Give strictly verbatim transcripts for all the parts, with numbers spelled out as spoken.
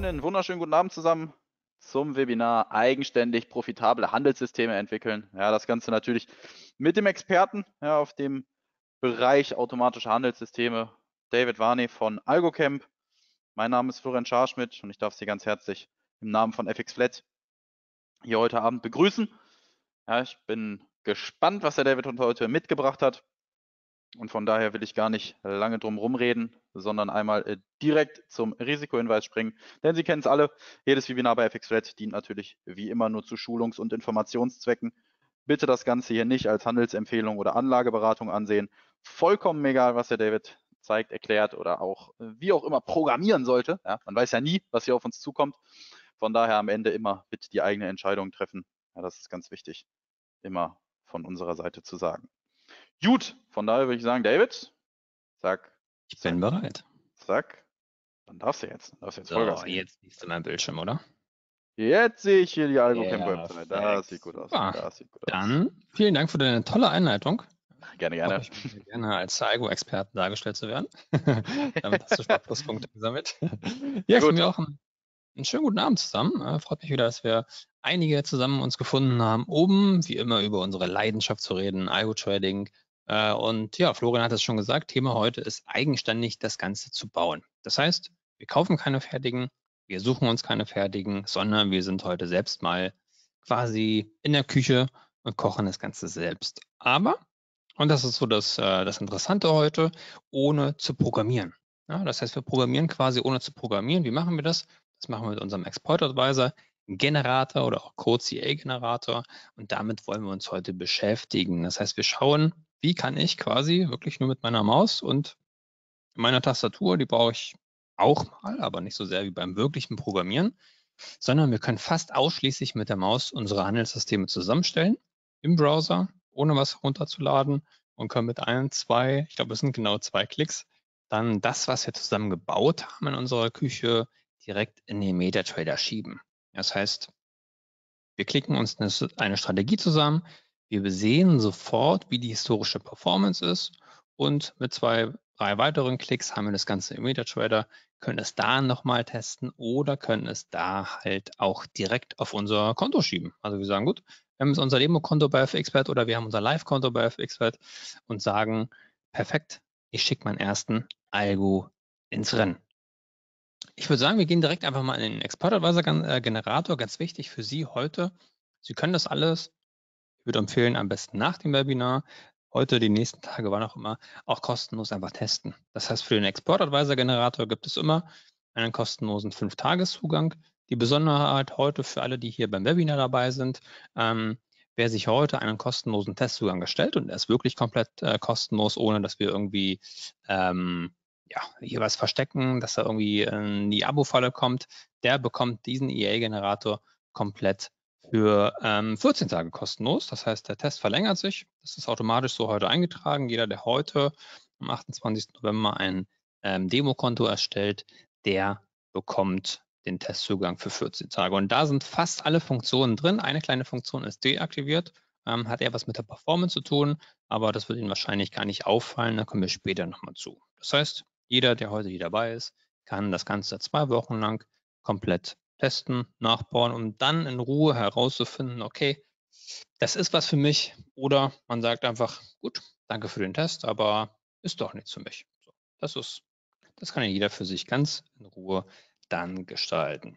Einen wunderschönen guten Abend zusammen zum Webinar Eigenständig profitable Handelssysteme entwickeln. Ja, das Ganze natürlich mit dem Experten ja, auf dem Bereich automatische Handelssysteme, David Warney von AlgoCamp. Mein Name ist Florian Scharschmidt und ich darf Sie ganz herzlich im Namen von F X Flat hier heute Abend begrüßen. Ja, ich bin gespannt, was der David uns heute mitgebracht hat. Und von daher will ich gar nicht lange drum rumreden, sondern einmal äh, direkt zum Risikohinweis springen. Denn Sie kennen es alle, jedes Webinar bei F X Flat dient natürlich wie immer nur zu Schulungs- und Informationszwecken. Bitte das Ganze hier nicht als Handelsempfehlung oder Anlageberatung ansehen. Vollkommen egal, was der David zeigt, erklärt oder auch äh, wie auch immer programmieren sollte. Ja, man weiß ja nie, was hier auf uns zukommt. Von daher am Ende immer bitte die eigene Entscheidung treffen. Ja, das ist ganz wichtig, immer von unserer Seite zu sagen. Gut, von daher würde ich sagen, David, zack, Ich bin zack, bereit. zack. Dann darfst du jetzt. Dann darfst du jetzt So, Vollgas geben. jetzt siehst du meinen Bildschirm, oder? Jetzt sehe ich hier die AlgoCamp-Website. Das Perfekt. sieht gut aus. Super. Das sieht gut aus. Dann vielen Dank für deine tolle Einleitung. Gerne, Freut gerne. mich mal sehr gerne als Algo-Experten dargestellt zu werden. Damit hast du schon mal Pluspunkte gesammelt. Ja, Sehr von gut. mir auch einen, einen schönen guten Abend zusammen. Äh, freut mich wieder, dass wir einige zusammen uns gefunden haben, um wie immer über unsere Leidenschaft zu reden, Algo-Trading. Äh, und ja, Florian hat es schon gesagt, Thema heute ist eigenständig das Ganze zu bauen. Das heißt, wir kaufen keine fertigen, wir suchen uns keine fertigen, sondern wir sind heute selbst mal quasi in der Küche und kochen das Ganze selbst. Aber, und das ist so das, äh, das Interessante heute, ohne zu programmieren. Ja, das heißt, wir programmieren quasi ohne zu programmieren. Wie machen wir das? Das machen wir mit unserem Export Advisor Generator oder auch Code C A Generator. Und damit wollen wir uns heute beschäftigen. Das heißt, wir schauen, wie kann ich quasi wirklich nur mit meiner Maus und meiner Tastatur, die brauche ich auch mal, aber nicht so sehr wie beim wirklichen Programmieren, sondern wir können fast ausschließlich mit der Maus unsere Handelssysteme zusammenstellen im Browser, ohne was runterzuladen und können mit ein, zwei, ich glaube, es sind genau zwei Klicks, dann das, was wir zusammen gebaut haben in unserer Küche, direkt in den MetaTrader schieben. Das heißt, wir klicken uns eine, eine Strategie zusammen, wir sehen sofort, wie die historische Performance ist und mit zwei, drei weiteren Klicks haben wir das Ganze im MetaTrader, können es da nochmal testen oder können es da halt auch direkt auf unser Konto schieben. Also wir sagen, gut, wir haben jetzt unser Demo-Konto bei F X Pad oder wir haben unser Live-Konto bei F X Pad und sagen, perfekt, ich schicke meinen ersten Algo ins Rennen. Ich würde sagen, wir gehen direkt einfach mal in den Export Advisor Generator. Ganz wichtig für Sie heute. Sie können das alles, ich würde empfehlen, am besten nach dem Webinar, heute, die nächsten Tage, wann auch immer, auch kostenlos einfach testen. Das heißt, für den Export Advisor Generator gibt es immer einen kostenlosen fünf Tages Zugang. Die Besonderheit heute für alle, die hier beim Webinar dabei sind, ähm, wer sich heute einen kostenlosen Testzugang erstellt und er ist wirklich komplett äh, kostenlos, ohne dass wir irgendwie ähm, ja, hier was verstecken, dass er irgendwie in die Abo-Falle kommt, der bekommt diesen E A-Generator komplett für ähm, vierzehn Tage kostenlos. Das heißt, der Test verlängert sich. Das ist automatisch so heute eingetragen. Jeder, der heute am achtundzwanzigsten November ein ähm, Demokonto erstellt, der bekommt den Testzugang für vierzehn Tage. Und da sind fast alle Funktionen drin. Eine kleine Funktion ist deaktiviert. Ähm, hat eher was mit der Performance zu tun, aber das wird Ihnen wahrscheinlich gar nicht auffallen. Da kommen wir später nochmal zu. Das heißt, jeder, der heute hier dabei ist, kann das Ganze zwei Wochen lang komplett testen, nachbauen, um dann in Ruhe herauszufinden, okay, das ist was für mich. Oder man sagt einfach, gut, danke für den Test, aber ist doch nichts für mich. So, das ist, das kann ja jeder für sich ganz in Ruhe dann gestalten.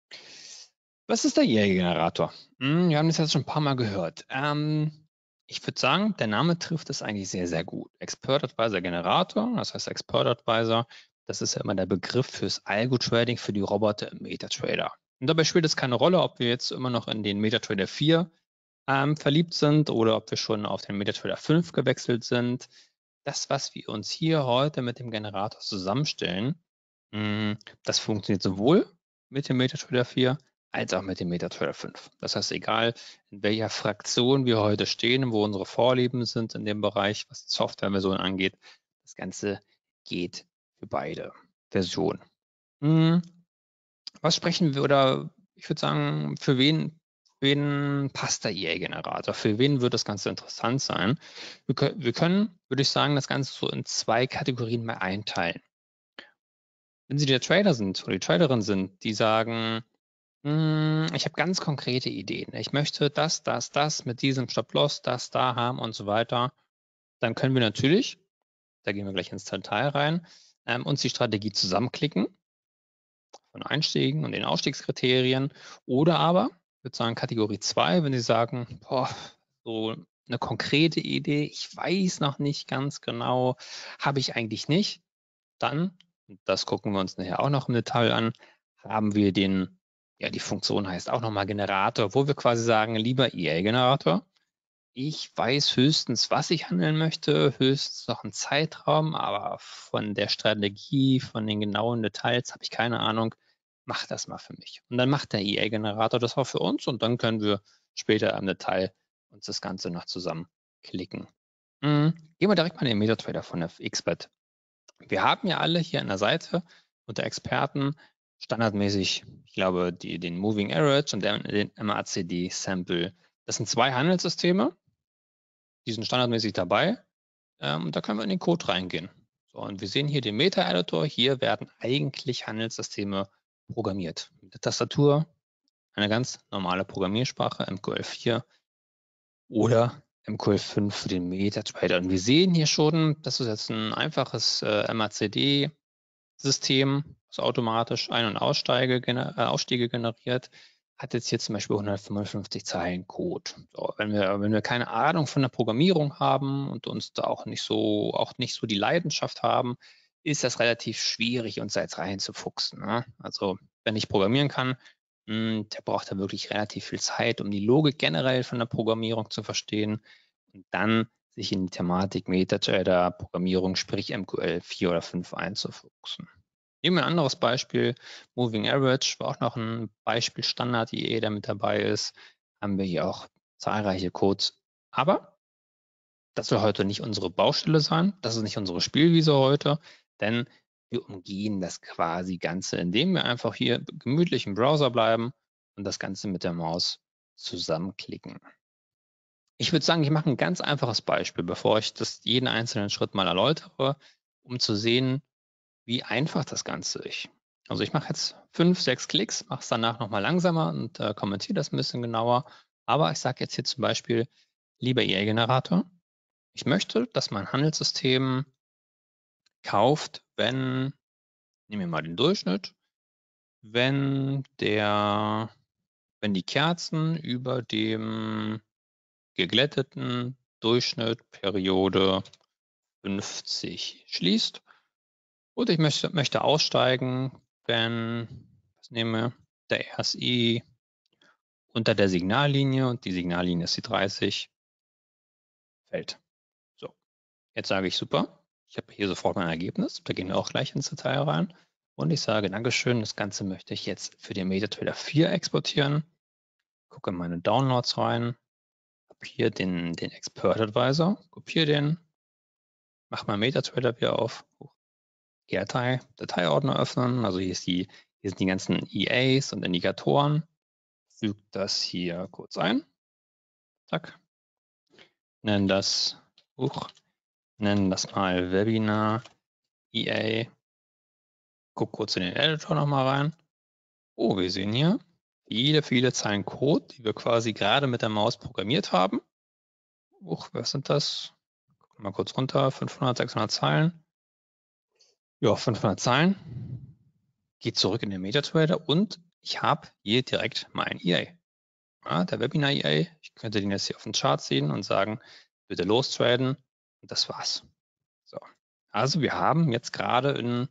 Was ist der E A-Generator? Hm, wir haben das jetzt schon ein paar Mal gehört. Ähm, ich würde sagen, der Name trifft es eigentlich sehr, sehr gut. Expert Advisor Generator, das heißt Expert Advisor, das ist ja immer der Begriff fürs Algo-Trading für die Roboter im MetaTrader. Und dabei spielt es keine Rolle, ob wir jetzt immer noch in den MetaTrader vier ähm, verliebt sind oder ob wir schon auf den MetaTrader fünf gewechselt sind. Das, was wir uns hier heute mit dem Generator zusammenstellen, mh, das funktioniert sowohl mit dem MetaTrader vier als auch mit dem MetaTrader fünf. Das heißt, egal in welcher Fraktion wir heute stehen, wo unsere Vorlieben sind in dem Bereich, was die Softwareversion angeht, das Ganze geht für beide Versionen. Hm, was sprechen wir oder ich würde sagen, für wen, wen passt der E A-Generator? Für wen wird das Ganze interessant sein? Wir können, wir können, würde ich sagen, das Ganze so in zwei Kategorien mal einteilen. Wenn Sie der Trader sind oder die Traderin sind, die sagen, hm, ich habe ganz konkrete Ideen. Ich möchte das, das, das mit diesem Stop-Loss, das da haben und so weiter. Dann können wir natürlich, da gehen wir gleich ins Detail rein, ähm, uns die Strategie zusammenklicken von Einstiegen und den Ausstiegskriterien. Oder aber, ich würde sagen, Kategorie zwei, wenn Sie sagen, boah, so eine konkrete Idee, ich weiß noch nicht ganz genau, habe ich eigentlich nicht, dann, das gucken wir uns nachher auch noch im Detail an, haben wir den, ja, die Funktion heißt auch nochmal Generator, wo wir quasi sagen, lieber E A-Generator, ich weiß höchstens, was ich handeln möchte, höchstens noch einen Zeitraum, aber von der Strategie, von den genauen Details habe ich keine Ahnung. Mach das mal für mich. Und dann macht der E A-Generator das auch für uns und dann können wir später im Detail uns das Ganze noch zusammenklicken. Mhm. Gehen wir direkt mal in den MetaTrader von der X B E T. Wir haben ja alle hier an der Seite unter Experten standardmäßig, ich glaube, die, den Moving Average und den M A C D Sample. Das sind zwei Handelssysteme, die sind standardmäßig dabei. Ähm, und da können wir in den Code reingehen. So, und wir sehen hier den Meta-Editor. Hier werden eigentlich Handelssysteme programmiert. Mit der Tastatur eine ganz normale Programmiersprache, M Q L vier oder M Q L fünf für den MetaTrader. Und wir sehen hier schon, das ist jetzt ein einfaches äh, M A C D-System, das automatisch Ein- und Aussteige, gener äh, Ausstiege generiert, hat jetzt hier zum Beispiel hundertfünfundfünfzig Zeilen Code. So, wenn wir, wenn wir keine Ahnung von der Programmierung haben und uns da auch nicht so, auch nicht so die Leidenschaft haben, ist das relativ schwierig, uns da jetzt reinzufuchsen. Ne? Also wenn ich programmieren kann, mh, der braucht da wirklich relativ viel Zeit, um die Logik generell von der Programmierung zu verstehen und dann sich in die Thematik MetaTrader, Programmierung, sprich M Q L vier oder fünf einzufuchsen. Nehmen wir ein anderes Beispiel, Moving Average war auch noch ein Beispiel Standard-I E, der mit dabei ist. Haben wir hier auch zahlreiche Codes. Aber das soll heute nicht unsere Baustelle sein. Das ist nicht unsere Spielwiese heute, denn wir umgehen das quasi Ganze, indem wir einfach hier gemütlich im Browser bleiben und das Ganze mit der Maus zusammenklicken. Ich würde sagen, ich mache ein ganz einfaches Beispiel, bevor ich das jeden einzelnen Schritt mal erläutere, um zu sehen, wie einfach das Ganze ist. Also ich mache jetzt fünf, sechs Klicks, mache es danach nochmal langsamer und äh, kommentiere das ein bisschen genauer. Aber ich sage jetzt hier zum Beispiel, lieber E A-Generator, ich möchte, dass mein Handelssystem kauft, wenn, nehmen wir mal den Durchschnitt, wenn der, wenn die Kerzen über dem geglätteten Durchschnitt Periode fünfzig schließt. Und ich möchte, möchte aussteigen, wenn, was nehmen wir, der R S I unter der Signallinie und die Signallinie ist die dreißig, fällt. So, jetzt sage ich super. Ich habe hier sofort mein Ergebnis. Da gehen wir auch gleich ins Detail rein. Und ich sage, Dankeschön, das Ganze möchte ich jetzt für den MetaTrader vier exportieren. Gucke in meine Downloads rein. Habe hier den, den Expert Advisor. Kopiere den. Mache mein MetaTrader wieder auf. Datei, Dateiordner öffnen. Also hier, ist die, hier sind die ganzen E As und Indikatoren. Füge das hier kurz ein. Zack. Nennen das, uh, nennen das mal Webinar E A. Guck kurz in den Editor nochmal rein. Oh, wir sehen hier viele, viele Zeilen Code, die wir quasi gerade mit der Maus programmiert haben. Uch, was sind das? Gucken wir mal kurz runter. fünfhundert, sechshundert Zeilen. Ja, fünfhundert Zeilen. Geht zurück in den MetaTrader und ich habe hier direkt mein E A. Ja, der Webinar E A. Ich könnte den jetzt hier auf den Chart sehen und sagen, bitte lostraden. Und das war's. So. Also wir haben jetzt gerade in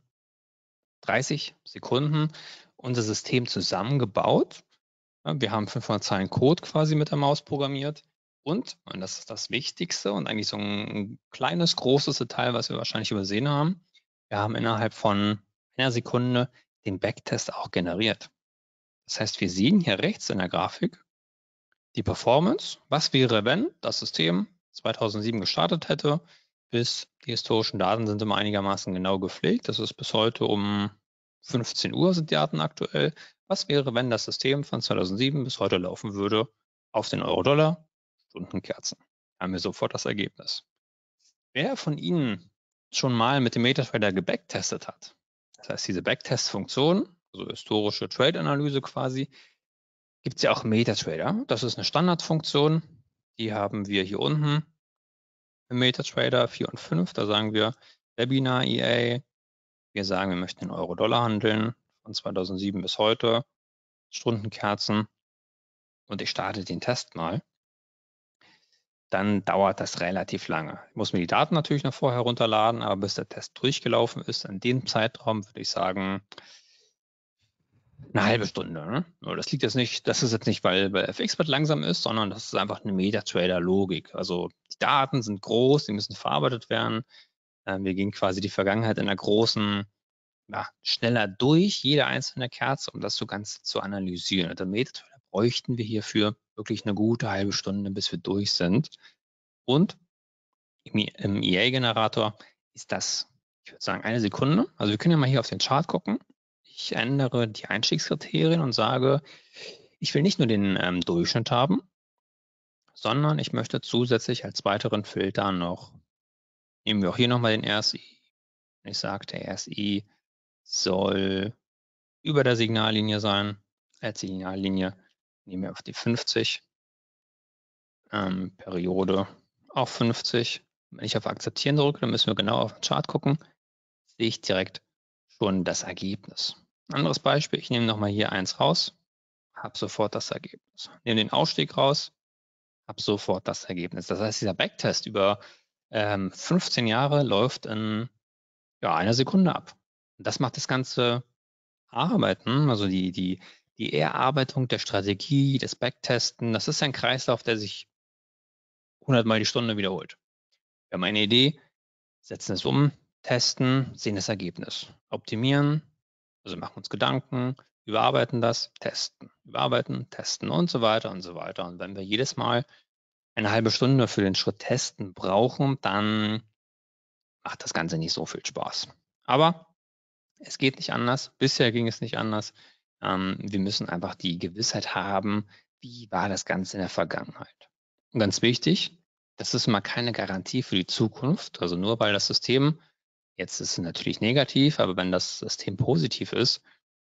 dreißig Sekunden unser System zusammengebaut. Ja, wir haben fünfhundert Zeilen Code quasi mit der Maus programmiert. Und, und das ist das Wichtigste und eigentlich so ein kleines, großes Detail, was wir wahrscheinlich übersehen haben, wir haben innerhalb von einer Sekunde den Backtest auch generiert. Das heißt, wir sehen hier rechts in der Grafik die Performance. Was wäre, wenn das System zweitausendsieben gestartet hätte? Bis die historischen Daten sind immer einigermaßen genau gepflegt. Das ist bis heute um fünfzehn Uhr sind die Daten aktuell. Was wäre, wenn das System von zweitausendsieben bis heute laufen würde auf den Euro-Dollar, Stundenkerzen? Haben wir sofort das Ergebnis. Wer von Ihnen schon mal mit dem MetaTrader gebacktestet hat, Das heißt, diese Backtest-Funktion, also historische Trade-Analyse quasi, gibt es ja auch im MetaTrader. Das ist eine Standardfunktion. Die haben wir hier unten im MetaTrader vier und fünf. Da sagen wir Webinar E A. Wir sagen, wir möchten in Euro-Dollar handeln von zweitausendsieben bis heute. Stundenkerzen. Und ich starte den Test mal. Dann dauert das relativ lange. Ich muss mir die Daten natürlich noch vorher runterladen, aber bis der Test durchgelaufen ist, in dem Zeitraum würde ich sagen, eine halbe Stunde. Ne? Das liegt jetzt nicht, das ist jetzt nicht, weil, weil F X-Bit langsam ist, sondern das ist einfach eine MetaTrader-Logik. Also die Daten sind groß, die müssen verarbeitet werden. Wir gehen quasi die Vergangenheit in einer großen, ja, schneller durch, jede einzelne Kerze, um das so ganz zu analysieren. Und im MetaTrader bräuchten wir hierfür wirklich eine gute halbe Stunde, bis wir durch sind. Und im, im E A-Generator ist das, ich würde sagen, eine Sekunde. Also wir können ja mal hier auf den Chart gucken. Ich ändere die Einstiegskriterien und sage, ich will nicht nur den ähm, Durchschnitt haben, sondern ich möchte zusätzlich als weiteren Filter noch, nehmen wir auch hier nochmal den R S I. Ich sage, der R S I soll über der Signallinie sein. Als Signallinie nehmen wir auf die fünfzig. Ähm, Periode auch fünfzig. Wenn ich auf Akzeptieren drücke, dann müssen wir genau auf den Chart gucken, sehe ich direkt schon das Ergebnis. Anderes Beispiel, ich nehme nochmal hier eins raus, habe sofort das Ergebnis. Nehme den Ausstieg raus, habe sofort das Ergebnis. Das heißt, dieser Backtest über ähm, fünfzehn Jahre läuft in ja, einer Sekunde ab. Und das macht das ganze Arbeiten, also die, die, die Erarbeitung der Strategie, das Backtesten, das ist ein Kreislauf, der sich hundertmal die Stunde wiederholt. Wir haben eine Idee, setzen es um, testen, sehen das Ergebnis. Optimieren, also machen uns Gedanken, überarbeiten das, testen, überarbeiten, testen und so weiter und so weiter. Und wenn wir jedes Mal eine halbe Stunde für den Schritt testen brauchen, dann macht das Ganze nicht so viel Spaß. Aber es geht nicht anders. Bisher ging es nicht anders. Ähm, wir müssen einfach die Gewissheit haben, wie war das Ganze in der Vergangenheit. Und ganz wichtig, das ist mal keine Garantie für die Zukunft. Also nur weil das System, jetzt ist es natürlich negativ, aber wenn das System positiv ist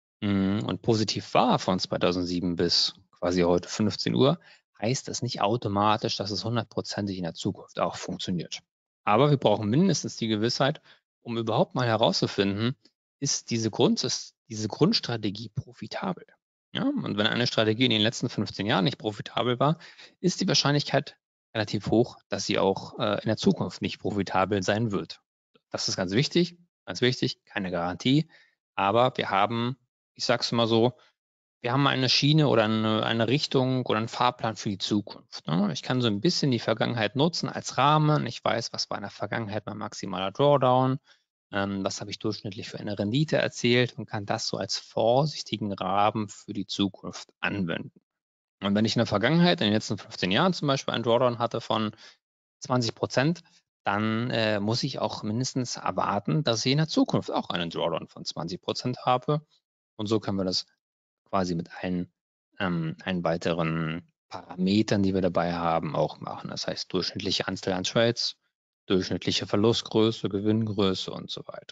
mh, und positiv war von zweitausendsieben bis quasi heute fünfzehn Uhr, heißt das nicht automatisch, dass es hundertprozentig in der Zukunft auch funktioniert. Aber wir brauchen mindestens die Gewissheit, um überhaupt mal herauszufinden, ist diese, Grund, ist diese Grundstrategie profitabel. Ja? Und wenn eine Strategie in den letzten fünfzehn Jahren nicht profitabel war, ist die Wahrscheinlichkeit relativ hoch, dass sie auch äh, in der Zukunft nicht profitabel sein wird. Das ist ganz wichtig, ganz wichtig, keine Garantie, aber wir haben, ich sage es immer so, wir haben eine Schiene oder eine, eine Richtung oder einen Fahrplan für die Zukunft. Ne? Ich kann so ein bisschen die Vergangenheit nutzen als Rahmen. Ich weiß, was war in der Vergangenheit mein maximaler Drawdown, ähm, was habe ich durchschnittlich für eine Rendite erzielt und kann das so als vorsichtigen Rahmen für die Zukunft anwenden. Und wenn ich in der Vergangenheit, in den letzten fünfzehn Jahren zum Beispiel einen Drawdown hatte von zwanzig Prozent, dann äh, muss ich auch mindestens erwarten, dass ich in der Zukunft auch einen Drawdown von zwanzig Prozent habe. Und so können wir das quasi mit allen, ähm, allen weiteren Parametern, die wir dabei haben, auch machen. Das heißt durchschnittliche Anzahl an Trades, durchschnittliche Verlustgröße, Gewinngröße und so weiter.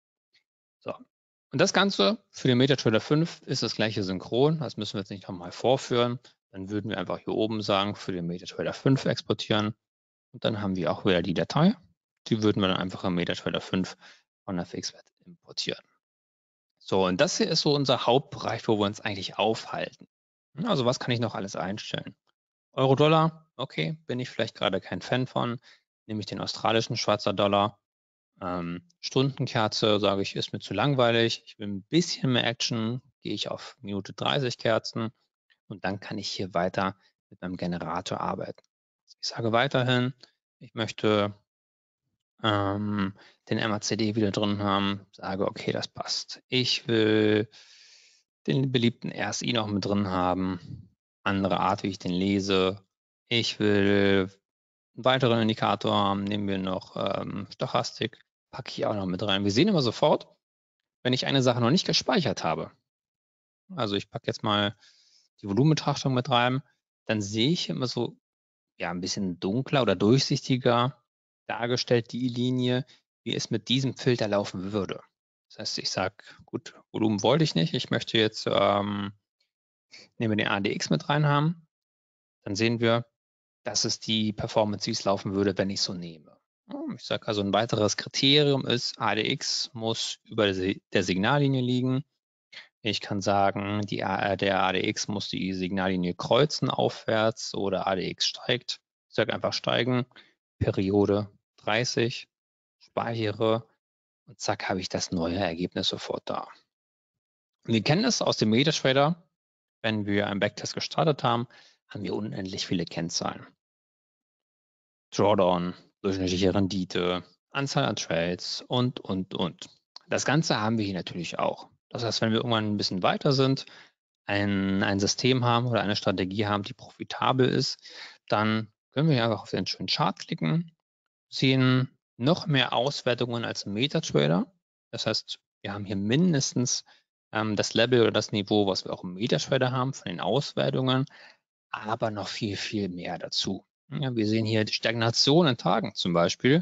So. Und das Ganze für den MetaTrader fünf ist das gleiche synchron. Das müssen wir jetzt nicht nochmal vorführen. Dann würden wir einfach hier oben sagen, für den MetaTrader fünf exportieren. Und dann haben wir auch wieder die Datei. Die würden wir dann einfach im MetaTrader fünf von F X-Bit importieren. So, und das hier ist so unser Hauptbereich, wo wir uns eigentlich aufhalten. Also was kann ich noch alles einstellen? Euro-Dollar, okay, bin ich vielleicht gerade kein Fan von. Nehme ich den australischen Schweizer Dollar. Ähm, Stundenkerze, sage ich, ist mir zu langweilig. Ich will ein bisschen mehr Action, gehe ich auf Minute dreißig Kerzen und dann kann ich hier weiter mit meinem Generator arbeiten. Ich sage weiterhin, ich möchte ähm, den M A C D wieder drin haben, sage, okay, das passt. Ich will den beliebten R S I noch mit drin haben, andere Art, wie ich den lese. Ich will einen weiteren Indikator haben, nehmen wir noch ähm, Stochastik, packe ich auch noch mit rein. Wir sehen immer sofort, wenn ich eine Sache noch nicht gespeichert habe. Also ich packe jetzt mal die Volumenbetrachtung mit rein, dann sehe ich immer so ja, ein bisschen dunkler oder durchsichtiger dargestellt, die Linie, wie es mit diesem Filter laufen würde. Das heißt, ich sage, gut, Volumen wollte ich nicht. Ich möchte jetzt, ähm, nehmen wir den A D X mit rein haben. Dann sehen wir, das ist die Performance, wie es laufen würde, wenn ich so nehme. Ich sage also, ein weiteres Kriterium ist, A D X muss über der Signallinie liegen. Ich kann sagen, die, der A D X muss die Signallinie kreuzen aufwärts oder A D X steigt. Ich sage einfach steigen, Periode dreißig, speichere und zack, habe ich das neue Ergebnis sofort da. Wir kennen es aus dem MetaTrader. Wenn wir einen Backtest gestartet haben, haben wir unendlich viele Kennzahlen. Drawdown, durchschnittliche Rendite, Anzahl an Trades und, und, und. Das Ganze haben wir hier natürlich auch. Das heißt, wenn wir irgendwann ein bisschen weiter sind, ein, ein System haben oder eine Strategie haben, die profitabel ist, dann können wir hier einfach auf den schönen Chart klicken, sehen noch mehr Auswertungen als ein MetaTrader. Das heißt, wir haben hier mindestens ähm, das Level oder das Niveau, was wir auch im MetaTrader haben von den Auswertungen, aber noch viel, viel mehr dazu. Ja, wir sehen hier die Stagnation in Tagen zum Beispiel.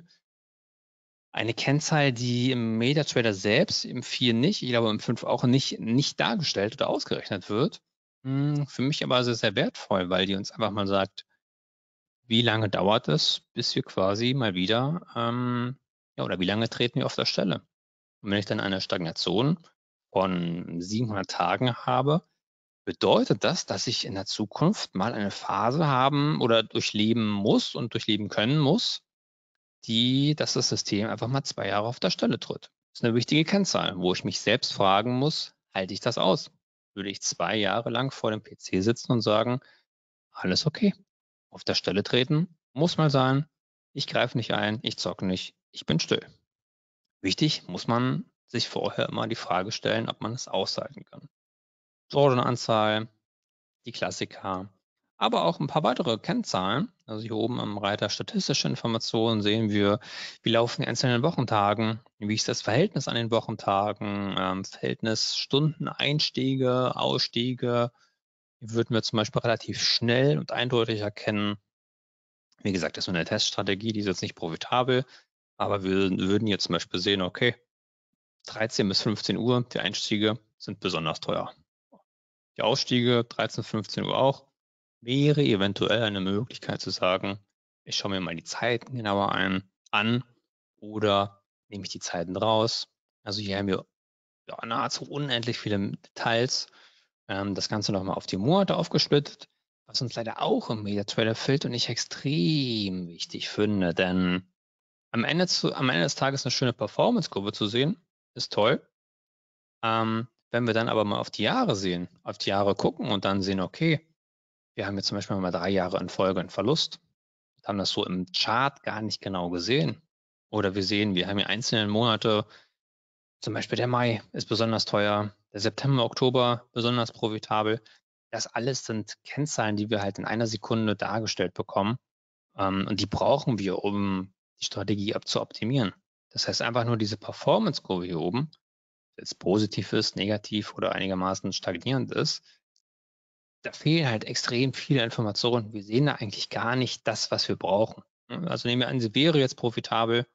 Eine Kennzahl, die im MetaTrader selbst, im vier nicht, ich glaube im fünf auch nicht, nicht dargestellt oder ausgerechnet wird. Für mich aber sehr, sehr wertvoll, weil die uns einfach mal sagt, wie lange dauert es, bis wir quasi mal wieder, ähm, ja, oder wie lange treten wir auf der Stelle? Und wenn ich dann eine Stagnation von siebenhundert Tagen habe, bedeutet das, dass ich in der Zukunft mal eine Phase haben oder durchleben muss und durchleben können muss, die, dass das System einfach mal zwei Jahre auf der Stelle tritt. Das ist eine wichtige Kennzahl, wo ich mich selbst fragen muss, halte ich das aus? Würde ich zwei Jahre lang vor dem P C sitzen und sagen, alles okay, auf der Stelle treten, muss mal sein, ich greife nicht ein, ich zocke nicht, ich bin still. Wichtig, muss man sich vorher immer die Frage stellen, ob man es aushalten kann. Jordan-Anzahl, die Klassiker, aber auch ein paar weitere Kennzahlen. Also hier oben am Reiter statistische Informationen sehen wir, wie laufen die einzelnen Wochentagen, wie ist das Verhältnis an den Wochentagen, ähm, Verhältnis Stunden, Einstiege, Ausstiege. Hier würden wir zum Beispiel relativ schnell und eindeutig erkennen. Wie gesagt, das ist nur eine Teststrategie, die ist jetzt nicht profitabel, aber wir würden jetzt zum Beispiel sehen, okay, dreizehn bis fünfzehn Uhr, die Einstiege sind besonders teuer. Die Ausstiege dreizehn, fünfzehn Uhr auch. Wäre eventuell eine Möglichkeit zu sagen, ich schaue mir mal die Zeiten genauer ein, an oder nehme ich die Zeiten raus. Also hier haben wir ja, nahezu unendlich viele Details. Ähm, das Ganze nochmal auf die Monate aufgesplittet, was uns leider auch im MetaTrader fehlt und ich extrem wichtig finde, denn am Ende, zu, am Ende des Tages eine schöne Performance-Kurve zu sehen, ist toll. Ähm, wenn wir dann aber mal auf die Jahre sehen, auf die Jahre gucken und dann sehen, okay, wir haben jetzt zum Beispiel mal drei Jahre in Folge einen Verlust, haben das so im Chart gar nicht genau gesehen. Oder wir sehen, wir haben hier einzelne Monate, zum Beispiel der Mai ist besonders teuer, der September, Oktober besonders profitabel. Das alles sind Kennzahlen, die wir halt in einer Sekunde dargestellt bekommen. Ähm, und die brauchen wir, um die Strategie ab zu optimieren. Das heißt einfach nur diese Performance-Kurve hier oben, jetzt positiv ist, negativ oder einigermaßen stagnierend ist, da fehlen halt extrem viele Informationen. Wir sehen da eigentlich gar nicht das, was wir brauchen. Also nehmen wir an, sie wäre jetzt profitabel,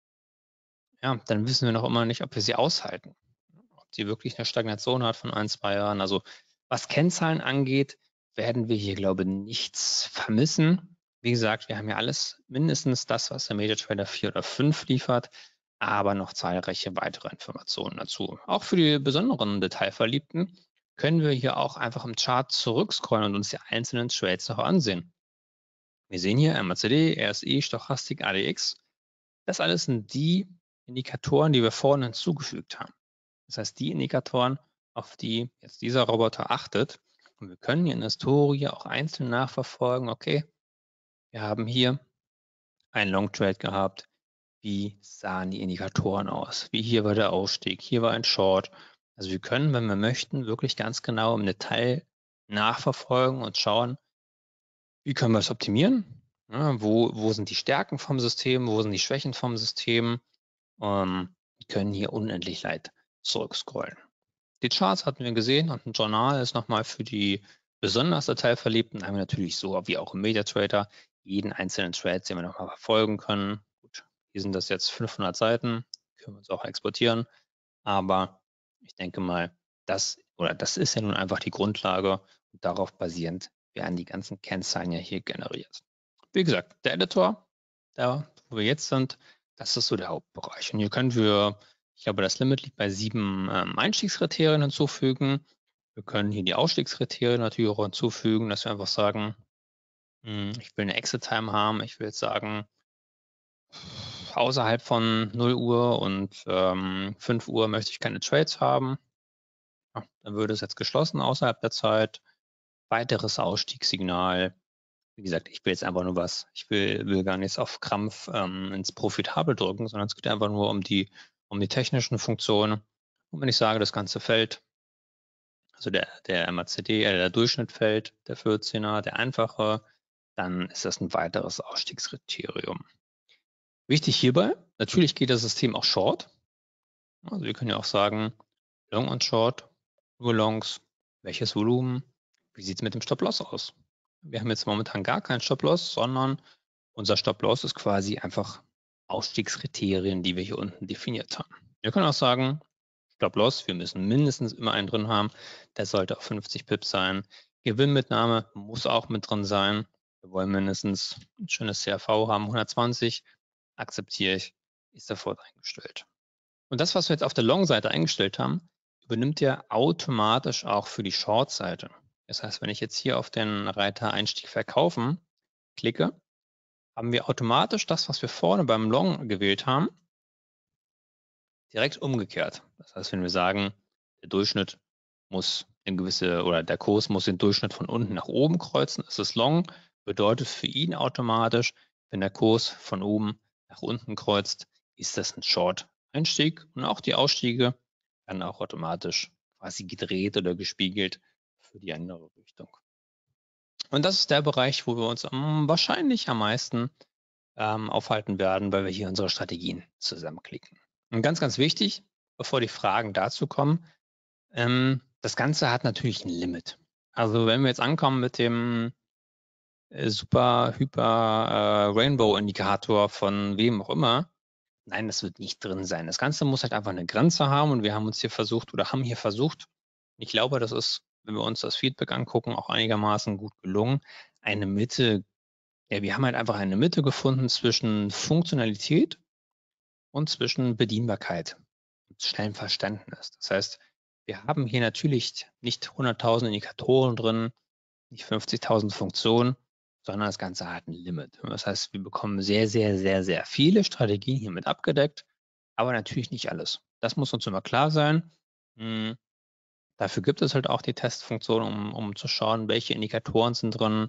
ja, dann wissen wir noch immer nicht, ob wir sie aushalten. Ob sie wirklich eine Stagnation hat von ein, zwei Jahren. Also was Kennzahlen angeht, werden wir hier, glaube ich, nichts vermissen. Wie gesagt, wir haben ja alles mindestens das, was der MetaTrader vier oder fünf liefert, aber noch zahlreiche weitere Informationen dazu. Auch für die besonderen Detailverliebten können wir hier auch einfach im Chart zurückscrollen und uns die einzelnen Trades noch ansehen. Wir sehen hier M A C D, R S I, Stochastik, A D X. Das alles sind die Indikatoren, die wir vorhin hinzugefügt haben. Das heißt, die Indikatoren, auf die jetzt dieser Roboter achtet. Und wir können hier in der Historie auch einzeln nachverfolgen, okay, wir haben hier einen Long Trade gehabt. Wie sahen die Indikatoren aus? Wie hier war der Ausstieg? Hier war ein Short. Also wir können, wenn wir möchten, wirklich ganz genau im Detail nachverfolgen und schauen, wie können wir es optimieren? Ja, wo, wo sind die Stärken vom System? Wo sind die Schwächen vom System? Ähm, wir können hier unendlich leicht zurückscrollen. Die Charts hatten wir gesehen und ein Journal ist nochmal für die besonders Detailverliebten. Da haben wir natürlich so wie auch im MetaTrader jeden einzelnen Trade, den wir nochmal verfolgen können. Gut, hier sind das jetzt fünfhundert Seiten, können wir uns auch exportieren. Aber ich denke mal, das oder das ist ja nun einfach die Grundlage und darauf basierend werden die ganzen Kennzahlen ja hier generiert. Wie gesagt, der Editor, da wo wir jetzt sind, das ist so der Hauptbereich. Und hier können wir, ich glaube, das Limit liegt bei sieben ähm, Einstiegskriterien hinzufügen. Wir können hier die Ausstiegskriterien natürlich auch hinzufügen, dass wir einfach sagen, hm, ich will eine Exit-Time haben, ich will jetzt sagen, außerhalb von null Uhr und ähm, fünf Uhr möchte ich keine Trades haben. Ja, dann würde es jetzt geschlossen außerhalb der Zeit. Weiteres Ausstiegssignal. Wie gesagt, ich will jetzt einfach nur was. Ich will, will gar nichts auf Krampf ähm, ins Profitabel drücken, sondern es geht einfach nur um die, um die technischen Funktionen. Und wenn ich sage, das Ganze fällt, also der, der M A C D, äh, der Durchschnitt fällt, der vierzehner, der einfache, dann ist das ein weiteres Ausstiegskriterium. Wichtig hierbei, natürlich geht das System auch Short. Also wir können ja auch sagen, Long und Short, nur Longs, welches Volumen, wie sieht es mit dem Stop-Loss aus? Wir haben jetzt momentan gar keinen Stop-Loss, sondern unser Stop-Loss ist quasi einfach Ausstiegskriterien, die wir hier unten definiert haben. Wir können auch sagen, Stop-Loss, wir müssen mindestens immer einen drin haben, der sollte auf fünfzig Pips sein. Gewinnmitnahme muss auch mit drin sein. Wir wollen mindestens ein schönes C R V haben, hundertzwanzig, akzeptiere ich, ist sofort eingestellt. Und das, was wir jetzt auf der Long-Seite eingestellt haben, übernimmt ja automatisch auch für die Short-Seite. Das heißt, wenn ich jetzt hier auf den Reiter Einstieg verkaufen klicke, haben wir automatisch das, was wir vorne beim Long gewählt haben, direkt umgekehrt. Das heißt, wenn wir sagen, der Durchschnitt muss eine gewisse oder der Kurs muss den Durchschnitt von unten nach oben kreuzen, ist es Long, bedeutet für ihn automatisch, wenn der Kurs von oben nach unten kreuzt, ist das ein Short-Einstieg und auch die Ausstiege werden auch automatisch quasi gedreht oder gespiegelt für die andere Richtung. Und das ist der Bereich, wo wir uns am, wahrscheinlich am meisten ähm, aufhalten werden, weil wir hier unsere Strategien zusammenklicken. Und ganz, ganz wichtig, bevor die Fragen dazu kommen, ähm, das Ganze hat natürlich ein Limit. Also wenn wir jetzt ankommen mit dem äh, super hyper äh, Rainbow-Indikator von wem auch immer, nein, das wird nicht drin sein. Das Ganze muss halt einfach eine Grenze haben und wir haben uns hier versucht oder haben hier versucht, ich glaube, das ist, wenn wir uns das Feedback angucken, auch einigermaßen gut gelungen, eine Mitte, ja, wir haben halt einfach eine Mitte gefunden zwischen Funktionalität und zwischen Bedienbarkeit und schnellem Verständnis. Das heißt, wir haben hier natürlich nicht hunderttausend Indikatoren drin, nicht fünfzigtausend Funktionen, sondern das Ganze hat ein Limit. Das heißt, wir bekommen sehr, sehr, sehr, sehr viele Strategien hiermit abgedeckt, aber natürlich nicht alles. Das muss uns immer klar sein. Hm, dafür gibt es halt auch die Testfunktion, um, um zu schauen, welche Indikatoren sind drin,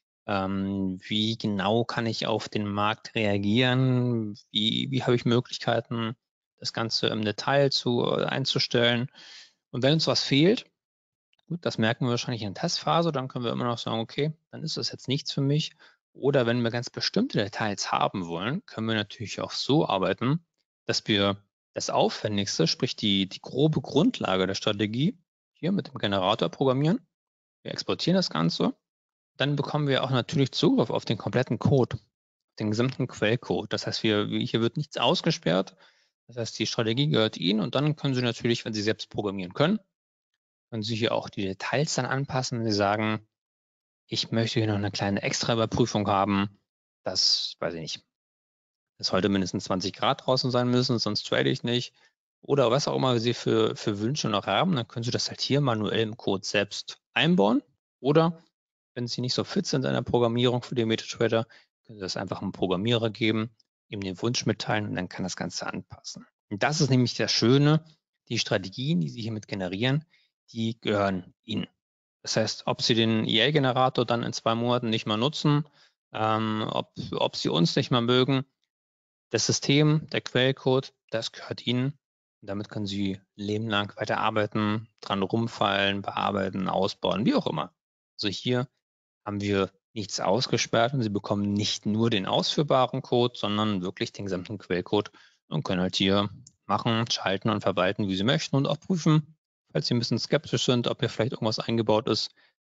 ähm, wie genau kann ich auf den Markt reagieren, wie, wie habe ich Möglichkeiten, das Ganze im Detail zu, äh, einzustellen. Und wenn uns was fehlt, gut, das merken wir wahrscheinlich in der Testphase, dann können wir immer noch sagen, okay, dann ist das jetzt nichts für mich. Oder wenn wir ganz bestimmte Details haben wollen, können wir natürlich auch so arbeiten, dass wir das Aufwendigste, sprich die, die grobe Grundlage der Strategie, hier mit dem Generator programmieren. Wir exportieren das Ganze. Dann bekommen wir auch natürlich Zugriff auf den kompletten Code, den gesamten Quellcode. Das heißt, wir, hier wird nichts ausgesperrt. Das heißt, die Strategie gehört Ihnen und dann können Sie natürlich, wenn Sie selbst programmieren können, können Sie hier auch die Details dann anpassen. Wenn Sie sagen, ich möchte hier noch eine kleine Extra-Überprüfung haben, dass, weiß ich nicht, dass heute mindestens zwanzig Grad draußen sein müssen, sonst trade ich nicht. Oder was auch immer Sie für, für Wünsche noch haben, dann können Sie das halt hier manuell im Code selbst einbauen. Oder wenn Sie nicht so fit sind in der Programmierung für den MetaTrader, können Sie das einfach einem Programmierer geben, ihm den Wunsch mitteilen und dann kann das Ganze anpassen. Und das ist nämlich das Schöne, die Strategien, die Sie hiermit generieren, die gehören Ihnen. Das heißt, ob Sie den E A-Generator dann in zwei Monaten nicht mehr nutzen, ähm, ob, ob Sie uns nicht mehr mögen, das System, der Quellcode, das gehört Ihnen. Und damit können Sie lebenlang weiterarbeiten, dran rumfallen, bearbeiten, ausbauen, wie auch immer. Also hier haben wir nichts ausgesperrt und Sie bekommen nicht nur den ausführbaren Code, sondern wirklich den gesamten Quellcode und können halt hier machen, schalten und verwalten, wie Sie möchten und auch prüfen, falls Sie ein bisschen skeptisch sind, ob hier vielleicht irgendwas eingebaut ist,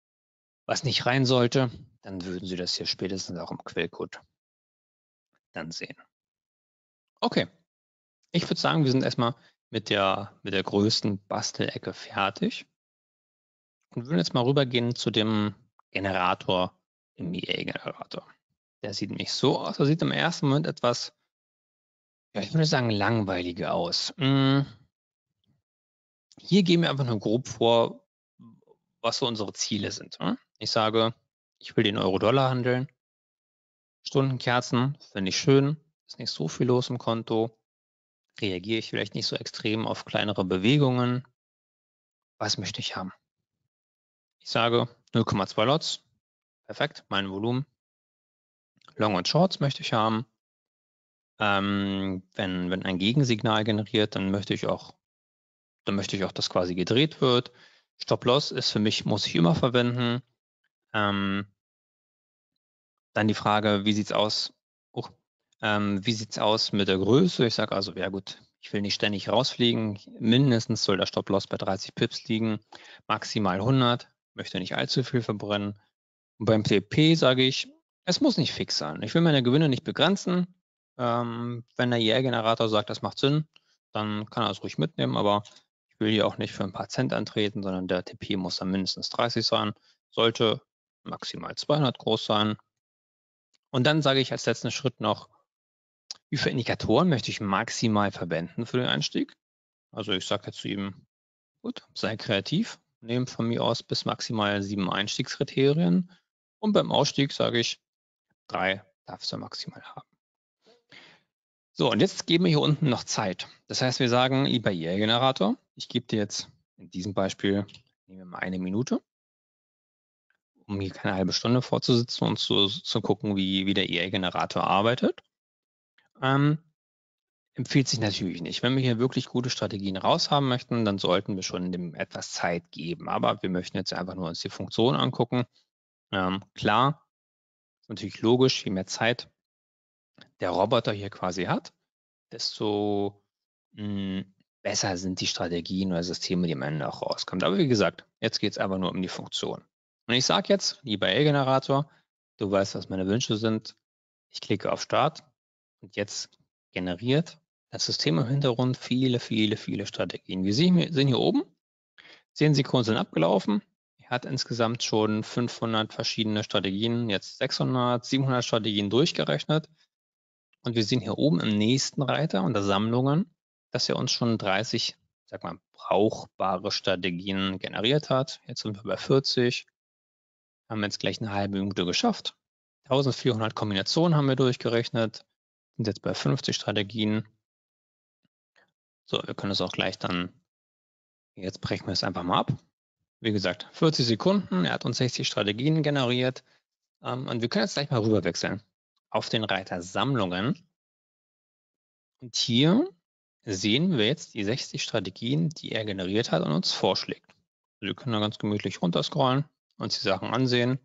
was nicht rein sollte, dann würden Sie das hier spätestens auch im Quellcode dann sehen. Okay, ich würde sagen, wir sind erstmal mit der, mit der größten Bastelecke fertig und würden jetzt mal rübergehen zu dem Generator im E A-Generator. Der sieht nämlich so aus, er sieht im ersten Moment etwas, ja, ich würde sagen, langweiliger aus. Hm. Hier gehen wir einfach nur grob vor, was so unsere Ziele sind. Ne? Ich sage, ich will den Euro-Dollar handeln. Stundenkerzen finde ich schön, ist nicht so viel los im Konto. Reagiere ich vielleicht nicht so extrem auf kleinere Bewegungen. Was möchte ich haben? Ich sage null Komma zwei Lots. Perfekt, mein Volumen. Long und Shorts möchte ich haben. Ähm, wenn, wenn ein Gegensignal generiert, dann möchte ich auch, dann möchte ich auch, dass quasi gedreht wird. Stop-Loss ist für mich, muss ich immer verwenden. Ähm, dann die Frage, wie sieht's aus? Oh, ähm, wie sieht's aus mit der Größe? Ich sage also, ja gut, ich will nicht ständig rausfliegen. Mindestens soll der Stop-Loss bei dreißig Pips liegen, maximal hundert. Möchte nicht allzu viel verbrennen. Und beim T P sage ich, es muss nicht fix sein. Ich will meine Gewinne nicht begrenzen. Ähm, wenn der E A-Generator sagt, das macht Sinn, dann kann er es ruhig mitnehmen, aber ich will hier auch nicht für ein paar Cent antreten, sondern der T P muss dann mindestens dreißig sein, sollte maximal zweihundert groß sein. Und dann sage ich als letzten Schritt noch, wie viele Indikatoren möchte ich maximal verwenden für den Einstieg? Also ich sage jetzt zu ihm, gut, sei kreativ, nehme von mir aus bis maximal sieben Einstiegskriterien und beim Ausstieg sage ich, drei darfst du maximal haben. So, und jetzt geben wir hier unten noch Zeit. Das heißt, wir sagen, lieber E A-Generator, ich gebe dir jetzt in diesem Beispiel, nehmen wir mal eine Minute, um hier keine halbe Stunde vorzusitzen und zu, zu gucken, wie, wie der E A-Generator arbeitet. Ähm, empfiehlt sich natürlich nicht. Wenn wir hier wirklich gute Strategien raushaben möchten, dann sollten wir schon dem etwas Zeit geben. Aber wir möchten jetzt einfach nur uns die Funktion angucken. Ähm, klar, ist natürlich logisch, je mehr Zeit der Roboter hier quasi hat, desto mh, besser sind die Strategien oder Systeme, die am Ende auch rauskommen. Aber wie gesagt, jetzt geht es einfach nur um die Funktion. Und ich sage jetzt, lieber E-Generator, du weißt, was meine Wünsche sind. Ich klicke auf Start und jetzt generiert das System im Hintergrund viele, viele, viele Strategien. Wir sehen hier, sehen hier oben, zehn Sekunden sind abgelaufen. Er hat insgesamt schon fünfhundert verschiedene Strategien, jetzt sechshundert, siebenhundert Strategien durchgerechnet. Und wir sehen hier oben im nächsten Reiter unter Sammlungen, dass er uns schon dreißig, sag mal, brauchbare Strategien generiert hat. Jetzt sind wir bei vierzig. Haben jetzt gleich eine halbe Minute geschafft. eintausendvierhundert Kombinationen haben wir durchgerechnet. Sind jetzt bei fünfzig Strategien. So, wir können es auch gleich dann, jetzt brechen wir es einfach mal ab. Wie gesagt, vierzig Sekunden, er hat uns sechzig Strategien generiert. Und wir können jetzt gleich mal rüber wechseln auf den Reiter Sammlungen. Und hier sehen wir jetzt die sechzig Strategien, die er generiert hat und uns vorschlägt. Also wir können da ganz gemütlich runterscrollen, uns die Sachen ansehen.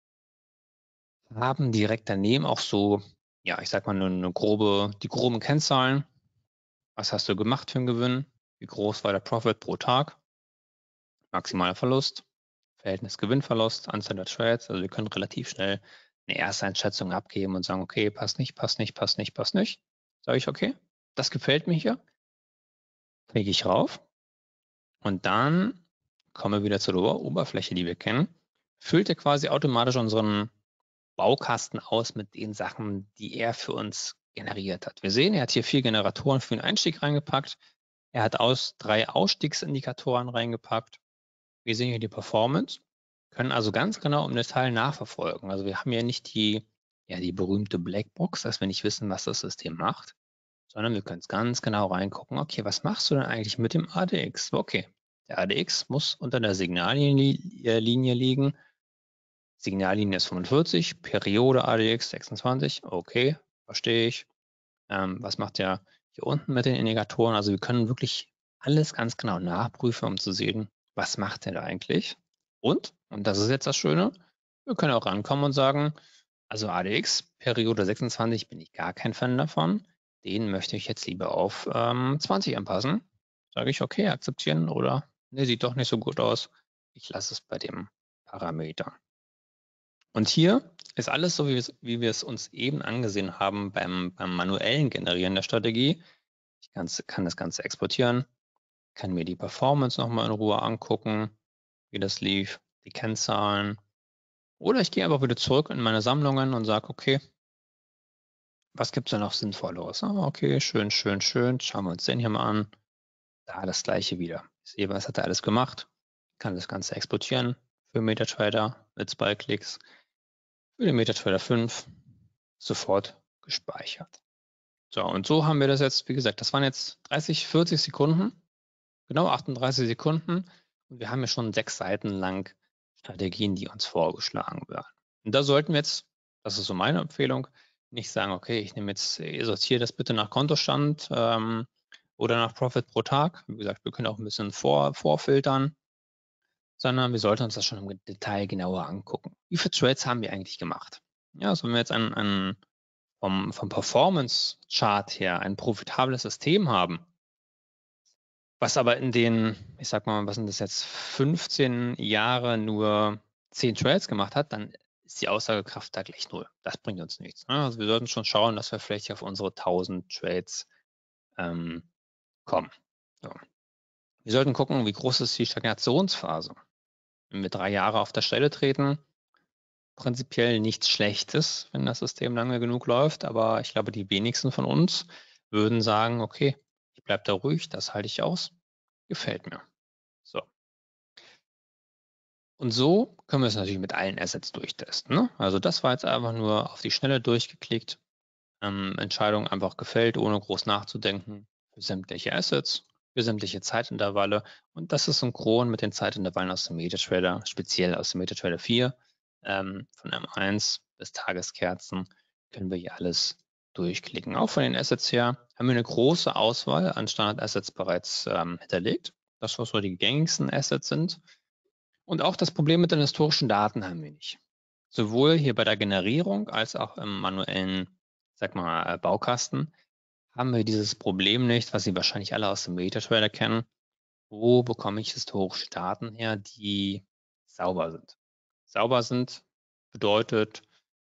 Haben direkt daneben auch so, ja, ich sag mal, eine, eine grobe, die groben Kennzahlen. Was hast du gemacht für einen Gewinn? Wie groß war der Profit pro Tag? Maximaler Verlust, Verhältnis Gewinn-Verlust, Anzahl der Trades. Also wir können relativ schnell eine erste Einschätzung abgeben und sagen, okay, passt nicht, passt nicht, passt nicht, passt nicht. Sage ich, okay, das gefällt mir hier. Klicke ich rauf und dann kommen wir wieder zur Oberfläche, die wir kennen. Füllt er quasi automatisch unseren Baukasten aus mit den Sachen, die er für uns generiert hat. Wir sehen, er hat hier vier Generatoren für den Einstieg reingepackt. Er hat aus drei Ausstiegsindikatoren reingepackt. Wir sehen hier die Performance, können also ganz genau im Detail nachverfolgen. Also wir haben hier nicht die, ja, die berühmte Blackbox, dass wir nicht wissen, was das System macht, sondern wir können es ganz genau reingucken. Okay, was machst du denn eigentlich mit dem A D X? Okay, der A D X muss unter der Signallinie liegen. Signallinie ist fünfundvierzig, Periode A D X sechsundzwanzig. Okay, verstehe ich. Ähm, was macht der hier unten mit den Indikatoren? Also wir können wirklich alles ganz genau nachprüfen, um zu sehen, was macht der da eigentlich? Und, und das ist jetzt das Schöne, wir können auch rankommen und sagen, also A D X, Periode sechsundzwanzig, bin ich gar kein Fan davon. Den möchte ich jetzt lieber auf ähm, zwanzig anpassen. Sage ich, okay, akzeptieren oder, ne, sieht doch nicht so gut aus. Ich lasse es bei dem Parameter. Und hier ist alles so, wie, wie wir es uns eben angesehen haben beim, beim manuellen Generieren der Strategie. Ich kann, kann das Ganze exportieren, kann mir die Performance nochmal in Ruhe angucken, wie das lief, die Kennzahlen. Oder ich gehe einfach wieder zurück in meine Sammlungen und sage, okay, was gibt es da noch Sinnvolleres? Ah, okay, schön, schön, schön. Schauen wir uns den hier mal an. Da das gleiche wieder. Ich sehe, was hat er alles gemacht. Kann das Ganze exportieren für MetaTrader mit zwei Klicks. Für den MetaTrader fünf sofort gespeichert. So, und so haben wir das jetzt, wie gesagt, das waren jetzt dreißig, vierzig Sekunden, genau achtunddreißig Sekunden. Und wir haben ja schon sechs Seiten lang Strategien, die uns vorgeschlagen werden. Und da sollten wir jetzt, das ist so meine Empfehlung, nicht sagen, okay, ich nehme jetzt, ich sortiere das bitte nach Kontostand ähm, oder nach Profit pro Tag. Wie gesagt, wir können auch ein bisschen vor, vorfiltern, sondern wir sollten uns das schon im Detail genauer angucken. Wie viele Trades haben wir eigentlich gemacht? Ja, also wenn wir jetzt ein, ein vom, vom Performance-Chart her ein profitables System haben, was aber in den, ich sag mal, was sind das jetzt, fünfzehn Jahre nur zehn Trades gemacht hat, dann ist die Aussagekraft da gleich null. Das bringt uns nichts. Ne? Also wir sollten schon schauen, dass wir vielleicht auf unsere tausend Trades ähm, kommen. So. Wir sollten gucken, wie groß ist die Stagnationsphase. Wenn wir drei Jahre auf der Stelle treten, prinzipiell nichts Schlechtes, wenn das System lange genug läuft, aber ich glaube, die wenigsten von uns würden sagen, okay, ich bleibe da ruhig, das halte ich aus, gefällt mir. So. Und so können wir es natürlich mit allen Assets durchtesten. Ne? Also das war jetzt einfach nur auf die Schnelle durchgeklickt, ähm, Entscheidung einfach gefällt, ohne groß nachzudenken, für sämtliche Assets, für sämtliche Zeitintervalle. Und das ist synchron mit den Zeitintervallen aus dem MetaTrader, speziell aus dem MetaTrader vier. Ähm, von M eins bis Tageskerzen können wir hier alles durchklicken. Auch von den Assets her haben wir eine große Auswahl an Standard-Assets bereits ähm, hinterlegt. Das, was so die gängigsten Assets sind. Und auch das Problem mit den historischen Daten haben wir nicht. Sowohl hier bei der Generierung als auch im manuellen, sag mal, Baukasten haben wir dieses Problem nicht, was Sie wahrscheinlich alle aus dem MetaTrader kennen. Wo bekomme ich historische Daten her, die sauber sind? Sauber sind bedeutet,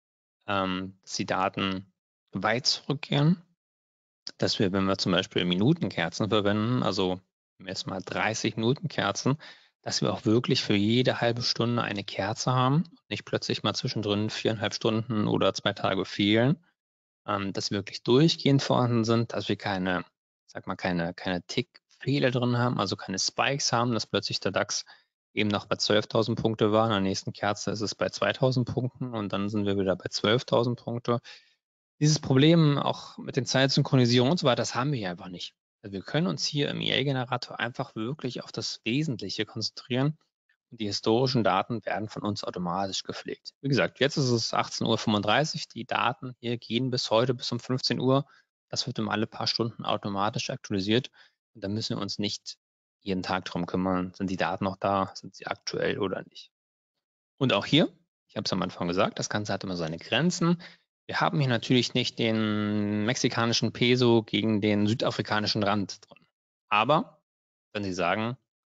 ähm, dass die Daten weit zurückgehen, dass wir, wenn wir zum Beispiel Minutenkerzen verwenden, also jetzt mal dreißig Minutenkerzen, dass wir auch wirklich für jede halbe Stunde eine Kerze haben, nicht plötzlich mal zwischendrin viereinhalb Stunden oder zwei Tage fehlen, ähm, dass wir wirklich durchgehend vorhanden sind, dass wir keine, sag mal, keine, keine Tick-Fehler drin haben, also keine Spikes haben, dass plötzlich der DAX eben noch bei zwölftausend Punkte war, in der nächsten Kerze ist es bei zweitausend Punkten und dann sind wir wieder bei zwölftausend Punkte. Dieses Problem auch mit den Zeitsynchronisierungen und so weiter, das haben wir hier einfach nicht. Also wir können uns hier im E A-Generator einfach wirklich auf das Wesentliche konzentrieren und die historischen Daten werden von uns automatisch gepflegt. Wie gesagt, jetzt ist es achtzehn Uhr fünfunddreißig, die Daten hier gehen bis heute bis um fünfzehn Uhr. Das wird um alle paar Stunden automatisch aktualisiert und da müssen wir uns nicht jeden Tag drum kümmern, sind die Daten noch da, sind sie aktuell oder nicht. Und auch hier, ich habe es am Anfang gesagt, das Ganze hat immer seine Grenzen. Wir haben hier natürlich nicht den mexikanischen Peso gegen den südafrikanischen Rand drin. Aber wenn Sie sagen,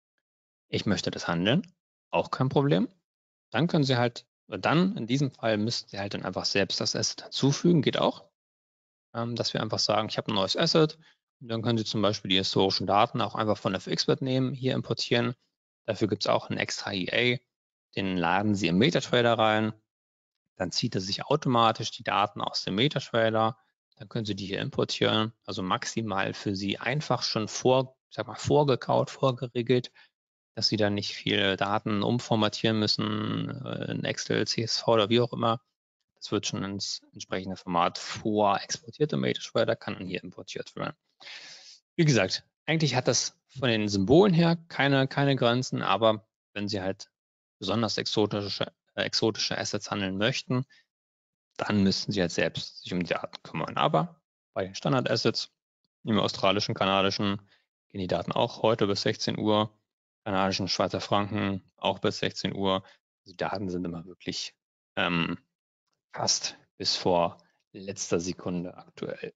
ich möchte das handeln, auch kein Problem, dann können Sie halt, dann in diesem Fall müssten Sie halt dann einfach selbst das Asset hinzufügen, geht auch, ähm, dass wir einfach sagen, ich habe ein neues Asset und dann können Sie zum Beispiel die historischen Daten auch einfach von F X-Bit nehmen, hier importieren. Dafür gibt es auch einen extra E A, den laden Sie im MetaTrader rein. Dann zieht er sich automatisch die Daten aus dem MetaTrader. Dann können Sie die hier importieren. Also maximal für Sie einfach schon vor, sag mal, vorgekaut, vorgeregelt, dass Sie dann nicht viele Daten umformatieren müssen in Excel, C S V oder wie auch immer. Das wird schon ins entsprechende Format vorexportiert im MetaTrader, kann dann hier importiert werden. Wie gesagt, eigentlich hat das von den Symbolen her keine, keine Grenzen, aber wenn Sie halt besonders exotische exotische Assets handeln möchten, dann müssten Sie jetzt selbst sich um die Daten kümmern. Aber bei den Standard-Assets, im australischen, kanadischen, gehen die Daten auch heute bis sechzehn Uhr, kanadischen Schweizer Franken auch bis sechzehn Uhr. Die Daten sind immer wirklich ähm, fast bis vor letzter Sekunde aktuell.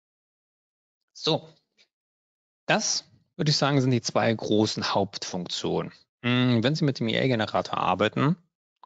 So, das würde ich sagen, sind die zwei großen Hauptfunktionen. Wenn Sie mit dem E A-Generator arbeiten,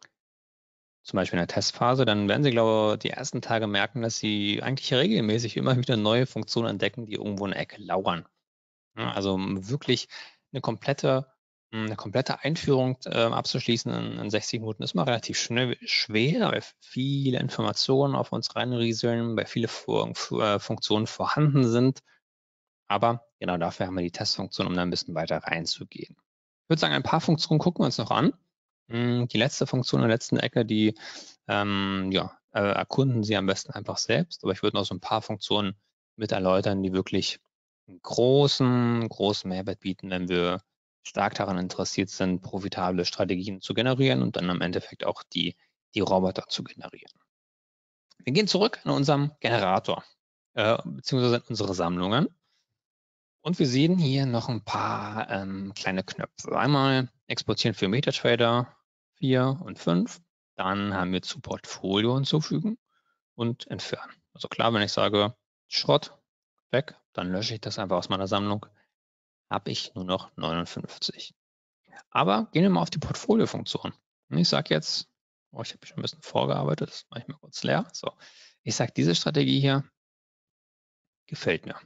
zum Beispiel in der Testphase, dann werden Sie, glaube ich, die ersten Tage merken, dass Sie eigentlich regelmäßig immer wieder neue Funktionen entdecken, die irgendwo in der Ecke lauern. Ja, also wirklich eine komplette, eine komplette Einführung äh, abzuschließen in, in sechzig Minuten ist mal relativ schnell, schwer, weil viele Informationen auf uns reinrieseln, weil viele Fun Funktionen vorhanden sind. Aber genau dafür haben wir die Testfunktion, um da ein bisschen weiter reinzugehen. Ich würde sagen, ein paar Funktionen gucken wir uns noch an. Die letzte Funktion in der letzten Ecke, die ähm, ja, äh, erkunden Sie am besten einfach selbst. Aber ich würde noch so ein paar Funktionen mit erläutern, die wirklich einen großen, großen Mehrwert bieten, wenn wir stark daran interessiert sind, profitable Strategien zu generieren und dann im Endeffekt auch die, die Roboter zu generieren. Wir gehen zurück in unserem Generator, äh, beziehungsweise in unsere Sammlungen. Und wir sehen hier noch ein paar ähm, kleine Knöpfe. Einmal exportieren für MetaTrader vier und fünf. Dann haben wir zu Portfolio hinzufügen und entfernen. Also klar, wenn ich sage Schrott, weg, dann lösche ich das einfach aus meiner Sammlung, habe ich nur noch neunundfünfzig. Aber gehen wir mal auf die Portfolio-Funktion. Ich sage jetzt, oh, ich habe schon ein bisschen vorgearbeitet, das mache ich mal kurz leer. So, ich sage, diese Strategie hier gefällt mir.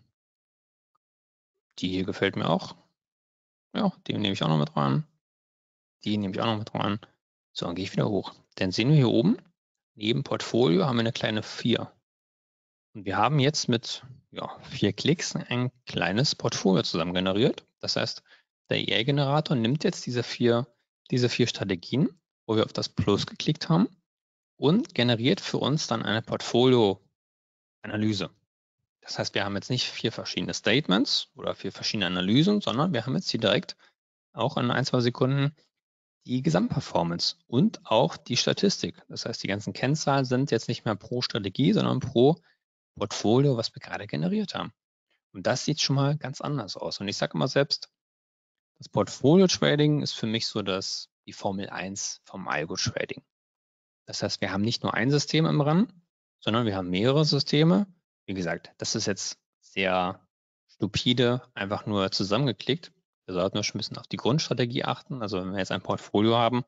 Die hier gefällt mir auch. Ja, die nehme ich auch noch mit rein. Die nehme ich auch noch mit rein. So, dann gehe ich wieder hoch. Dann sehen wir hier oben, neben Portfolio haben wir eine kleine vier. Und wir haben jetzt mit ja, vier Klicks ein kleines Portfolio zusammen generiert. Das heißt, der E A-Generator nimmt jetzt diese vier, diese vier Strategien, wo wir auf das Plus geklickt haben, und generiert für uns dann eine Portfolio-Analyse. Das heißt, wir haben jetzt nicht vier verschiedene Statements oder vier verschiedene Analysen, sondern wir haben jetzt hier direkt auch in ein, zwei Sekunden die Gesamtperformance und auch die Statistik. Das heißt, die ganzen Kennzahlen sind jetzt nicht mehr pro Strategie, sondern pro Portfolio, was wir gerade generiert haben. Und das sieht schon mal ganz anders aus. Und ich sage immer selbst, das Portfolio-Trading ist für mich so das, die Formel eins vom Algo-Trading. Das heißt, wir haben nicht nur ein System im Rennen, sondern wir haben mehrere Systeme. Wie gesagt, das ist jetzt sehr stupide, einfach nur zusammengeklickt. Wir sollten schon ein bisschen auf die Grundstrategie achten. Also wenn wir jetzt ein Portfolio haben,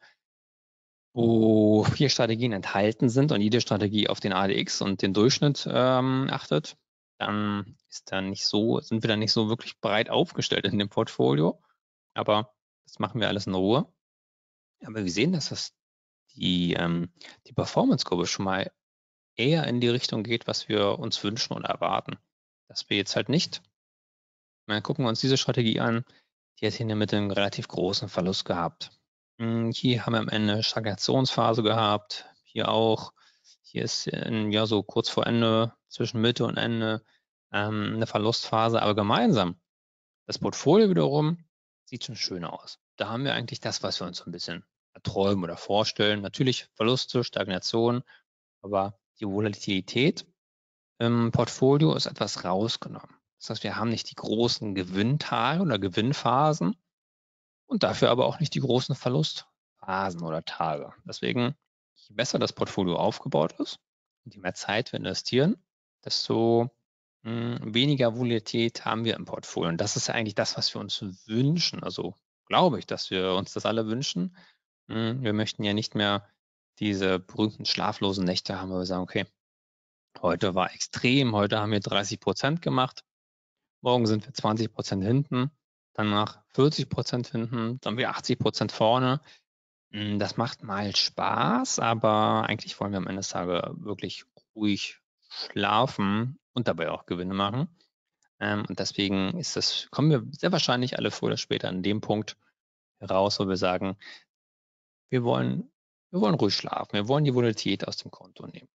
wo vier Strategien enthalten sind und jede Strategie auf den A D X und den Durchschnitt ähm, achtet, dann ist da nicht so, sind wir da nicht so wirklich breit aufgestellt in dem Portfolio. Aber das machen wir alles in Ruhe. Aber wir sehen, dass das die, ähm, die Performance-Kurve schon mal eher in die Richtung geht, was wir uns wünschen oder erwarten. Dass wir jetzt halt nicht, mal gucken wir uns diese Strategie an, die hat hier in der Mitte einen relativ großen Verlust gehabt. Hier haben wir am Ende eine Stagnationsphase gehabt, hier auch. Hier ist in, ja so kurz vor Ende, zwischen Mitte und Ende, ähm, eine Verlustphase, aber gemeinsam. Das Portfolio wiederum sieht schon schön aus. Da haben wir eigentlich das, was wir uns so ein bisschen erträumen oder vorstellen. Natürlich Verluste, Stagnation, aber die Volatilität im Portfolio ist etwas rausgenommen. Das heißt, wir haben nicht die großen Gewinntage oder Gewinnphasen und dafür aber auch nicht die großen Verlustphasen oder Tage. Deswegen, je besser das Portfolio aufgebaut ist und je mehr Zeit wir investieren, desto mh, weniger Volatilität haben wir im Portfolio. Und das ist ja eigentlich das, was wir uns wünschen. Also glaube ich, dass wir uns das alle wünschen. Mh, wir möchten ja nicht mehr diese berühmten schlaflosen Nächte haben, wo wir sagen, okay, heute war extrem, heute haben wir dreißig Prozent gemacht, morgen sind wir zwanzig Prozent hinten, danach vierzig Prozent hinten, dann wieder achtzig Prozent vorne. Das macht mal Spaß, aber eigentlich wollen wir am Ende des Tages wirklich ruhig schlafen und dabei auch Gewinne machen. Und deswegen ist das, kommen wir sehr wahrscheinlich alle früher oder später an dem Punkt heraus, wo wir sagen, wir wollen, wir wollen ruhig schlafen, wir wollen die Volatilität aus dem Konto nehmen.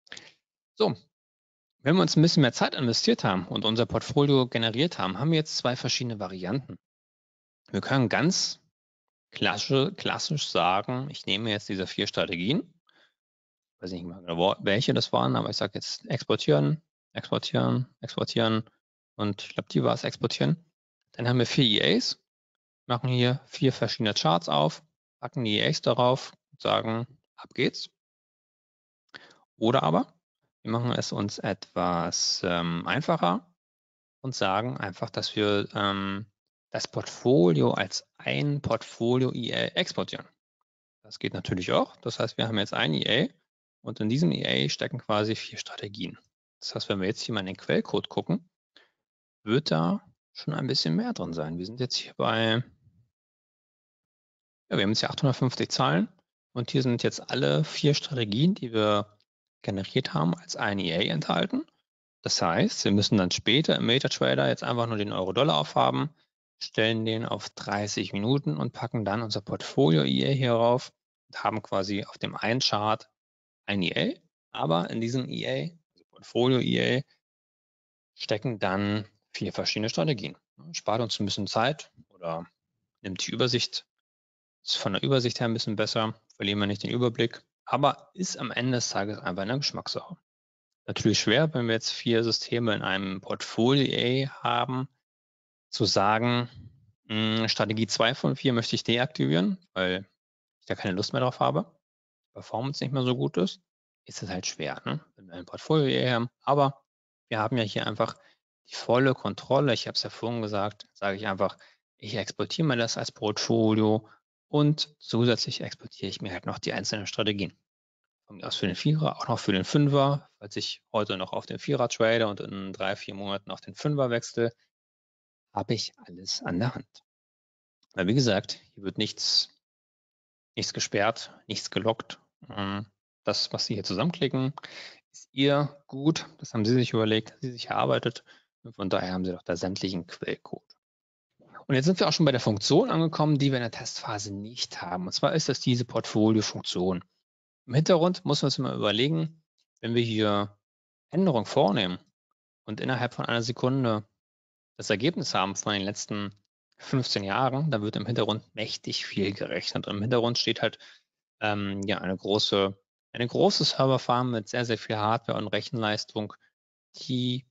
So, wenn wir uns ein bisschen mehr Zeit investiert haben und unser Portfolio generiert haben, haben wir jetzt zwei verschiedene Varianten. Wir können ganz klassisch, klassisch sagen, ich nehme jetzt diese vier Strategien, ich weiß nicht mehr genau, welche das waren, aber ich sage jetzt exportieren, exportieren, exportieren und ich glaube, die war es, exportieren. Dann haben wir vier E As, machen hier vier verschiedene Charts auf, packen die E As darauf und sagen, ab geht's. Oder aber wir machen es uns etwas ähm, einfacher und sagen einfach, dass wir ähm, das Portfolio als ein Portfolio-E A exportieren. Das geht natürlich auch. Das heißt, wir haben jetzt ein E A und in diesem E A stecken quasi vier Strategien. Das heißt, wenn wir jetzt hier mal in den Quellcode gucken, wird da schon ein bisschen mehr drin sein. Wir sind jetzt hier bei, ja, wir haben jetzt hier achthundertfünfzig Zahlen und hier sind jetzt alle vier Strategien, die wir generiert haben, als ein E A enthalten. Das heißt, wir müssen dann später im MetaTrader jetzt einfach nur den Euro-Dollar aufhaben, stellen den auf dreißig Minuten und packen dann unser Portfolio-E A hier rauf und haben quasi auf dem einen Chart ein E A, aber in diesem E A, also Portfolio-E A, stecken dann vier verschiedene Strategien. Spart uns ein bisschen Zeit oder nimmt die Übersicht, ist von der Übersicht her ein bisschen besser, verlieren wir nicht den Überblick, aber ist am Ende des Tages einfach eine Geschmackssache. Natürlich schwer, wenn wir jetzt vier Systeme in einem Portfolio haben, zu sagen, mh, Strategie zwei von vier möchte ich deaktivieren, weil ich da keine Lust mehr drauf habe, Performance nicht mehr so gut ist, ist es halt schwer, ne? Wenn wir ein Portfolio haben. Aber wir haben ja hier einfach die volle Kontrolle. Ich habe es ja vorhin gesagt, sage ich einfach, ich exportiere mir das als Portfolio und zusätzlich exportiere ich mir halt noch die einzelnen Strategien. Von mir aus für den Vierer, auch noch für den Fünfer, falls ich heute noch auf den Vierer trade und in drei, vier Monaten auf den Fünfer wechsle, habe ich alles an der Hand. Weil wie gesagt, hier wird nichts, nichts gesperrt, nichts gelockt. Das, was Sie hier zusammenklicken, ist Ihr Gut. Das haben Sie sich überlegt, Sie sich erarbeitet. Und von daher haben Sie doch da sämtlichen Quellcode. Und jetzt sind wir auch schon bei der Funktion angekommen, die wir in der Testphase nicht haben. Und zwar ist das diese Portfolio-Funktion. Im Hintergrund muss man uns immer überlegen, wenn wir hier Änderungen vornehmen und innerhalb von einer Sekunde das Ergebnis haben von den letzten fünfzehn Jahren, dann wird im Hintergrund mächtig viel gerechnet. Und im Hintergrund steht halt ähm, ja eine große, eine große Serverfarm mit sehr, sehr viel Hardware und Rechenleistung, die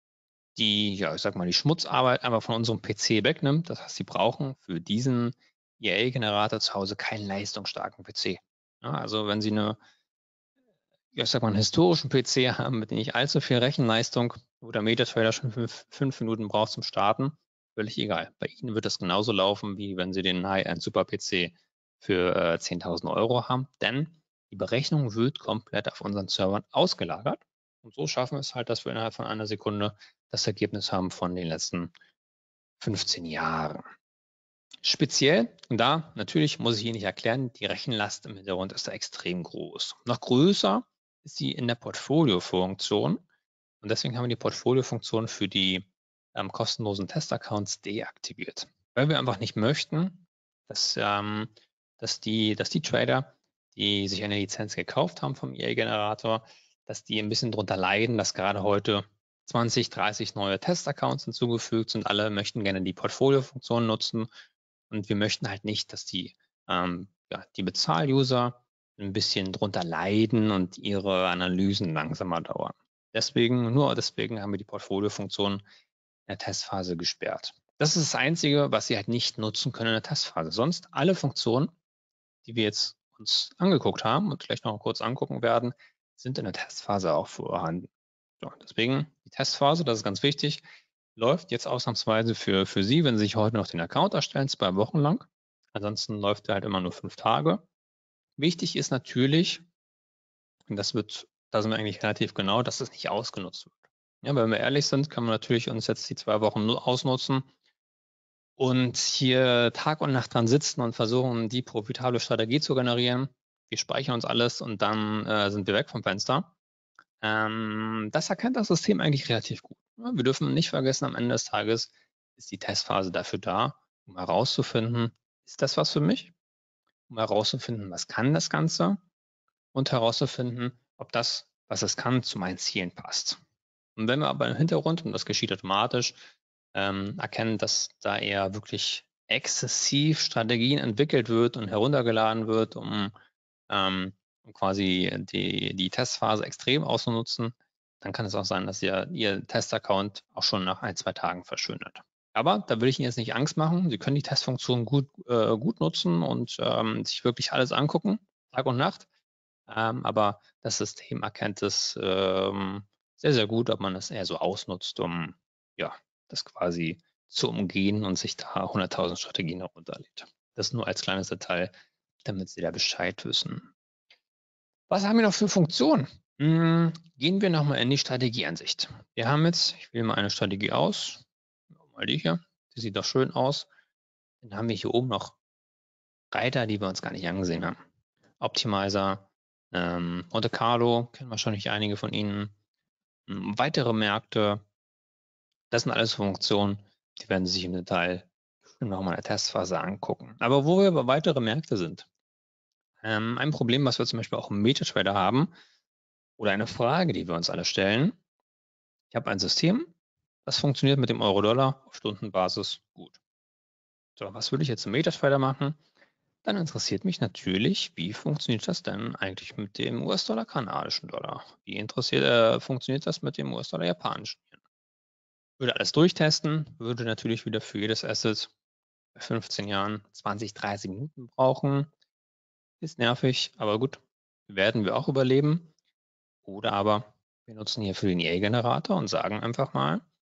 die, ja, ich sag mal, die Schmutzarbeit einfach von unserem P C wegnimmt. Das heißt, Sie brauchen für diesen E A-Generator zu Hause keinen leistungsstarken P C. Ja, also wenn Sie eine ja, ich sag mal, einen historischen P C haben, mit dem nicht allzu viel Rechenleistung, wo der MetaTrader schon fünf, fünf Minuten braucht zum Starten, völlig egal. Bei Ihnen wird das genauso laufen, wie wenn Sie den High-End-Super-P C für äh, zehntausend Euro haben, denn die Berechnung wird komplett auf unseren Servern ausgelagert. Und so schaffen wir es halt, dass wir innerhalb von einer Sekunde das Ergebnis haben von den letzten fünfzehn Jahren. Speziell, und da natürlich muss ich Ihnen nicht erklären, die Rechenlast im Hintergrund ist da extrem groß. Noch größer ist sie in der Portfolio-Funktion. Und deswegen haben wir die Portfolio-Funktion für die ähm, kostenlosen Testaccounts deaktiviert. Weil wir einfach nicht möchten, dass, ähm, dass, die, dass die Trader, die sich eine Lizenz gekauft haben vom E A-Generator, dass die ein bisschen drunter leiden, dass gerade heute zwanzig, dreißig neue Testaccounts hinzugefügt sind. Alle möchten gerne die Portfolio-Funktion nutzen. Und wir möchten halt nicht, dass die, ähm, ja, die Bezahl-User ein bisschen drunter leiden und ihre Analysen langsamer dauern. Deswegen, nur deswegen haben wir die Portfolio-Funktion in der Testphase gesperrt. Das ist das Einzige, was Sie halt nicht nutzen können in der Testphase. Sonst alle Funktionen, die wir jetzt uns angeguckt haben und gleich noch kurz angucken werden, sind in der Testphase auch vorhanden. So, deswegen die Testphase, das ist ganz wichtig, läuft jetzt ausnahmsweise für, für Sie, wenn Sie sich heute noch den Account erstellen, zwei Wochen lang. Ansonsten läuft er halt immer nur fünf Tage. Wichtig ist natürlich, und das wird, da sind wir eigentlich relativ genau, dass es nicht ausgenutzt wird. Ja, wenn wir ehrlich sind, kann man natürlich uns jetzt die zwei Wochen ausnutzen und hier Tag und Nacht dran sitzen und versuchen, die profitable Strategie zu generieren. Wir speichern uns alles und dann äh, sind wir weg vom Fenster. Ähm, das erkennt das System eigentlich relativ gut. Wir dürfen nicht vergessen, am Ende des Tages ist die Testphase dafür da, um herauszufinden, ist das was für mich? Um herauszufinden, was kann das Ganze? Und herauszufinden, ob das, was es kann, zu meinen Zielen passt. Und wenn wir aber im Hintergrund, und das geschieht automatisch, ähm, erkennen, dass da eher wirklich exzessiv Strategien entwickelt wird und heruntergeladen wird, um ähm, um quasi die, die Testphase extrem auszunutzen, dann kann es auch sein, dass ihr, Ihr Testaccount auch schon nach ein, zwei Tagen verschwindet. Aber da will ich Ihnen jetzt nicht Angst machen. Sie können die Testfunktion gut, äh, gut nutzen und ähm, sich wirklich alles angucken, Tag und Nacht. Ähm, aber das System erkennt es ähm, sehr, sehr gut, ob man es eher so ausnutzt, um ja, das quasi zu umgehen und sich da hunderttausend Strategien herunterlädt. Das nur als kleines Detail, damit Sie da Bescheid wissen. Was haben wir noch für Funktionen? Hm, gehen wir nochmal in die Strategieansicht. Wir haben jetzt, ich wähle mal eine Strategie aus, mal die hier. Die sieht doch schön aus. Dann haben wir hier oben noch Reiter, die wir uns gar nicht angesehen haben. Optimizer, ähm, Monte Carlo, kennen wahrscheinlich einige von Ihnen. Ähm, weitere Märkte, das sind alles Funktionen, die werden Sie sich im Detail nochmal in der Testphase angucken. Aber wo wir über weitere Märkte sind, ähm, ein Problem, was wir zum Beispiel auch im MetaTrader haben, oder eine Frage, die wir uns alle stellen. Ich habe ein System, das funktioniert mit dem Euro-Dollar auf Stundenbasis gut. So, was würde ich jetzt im MetaTrader machen? Dann interessiert mich natürlich, wie funktioniert das denn eigentlich mit dem U S-Dollar kanadischen Dollar? Wie interessiert, äh, funktioniert das mit dem U S-Dollar japanischen Yen? Würde alles durchtesten, würde natürlich wieder für jedes Asset bei fünfzehn Jahren zwanzig, dreißig Minuten brauchen. Ist nervig, aber gut, werden wir auch überleben. Oder aber wir nutzen hier für den E A-Generator und sagen einfach mal,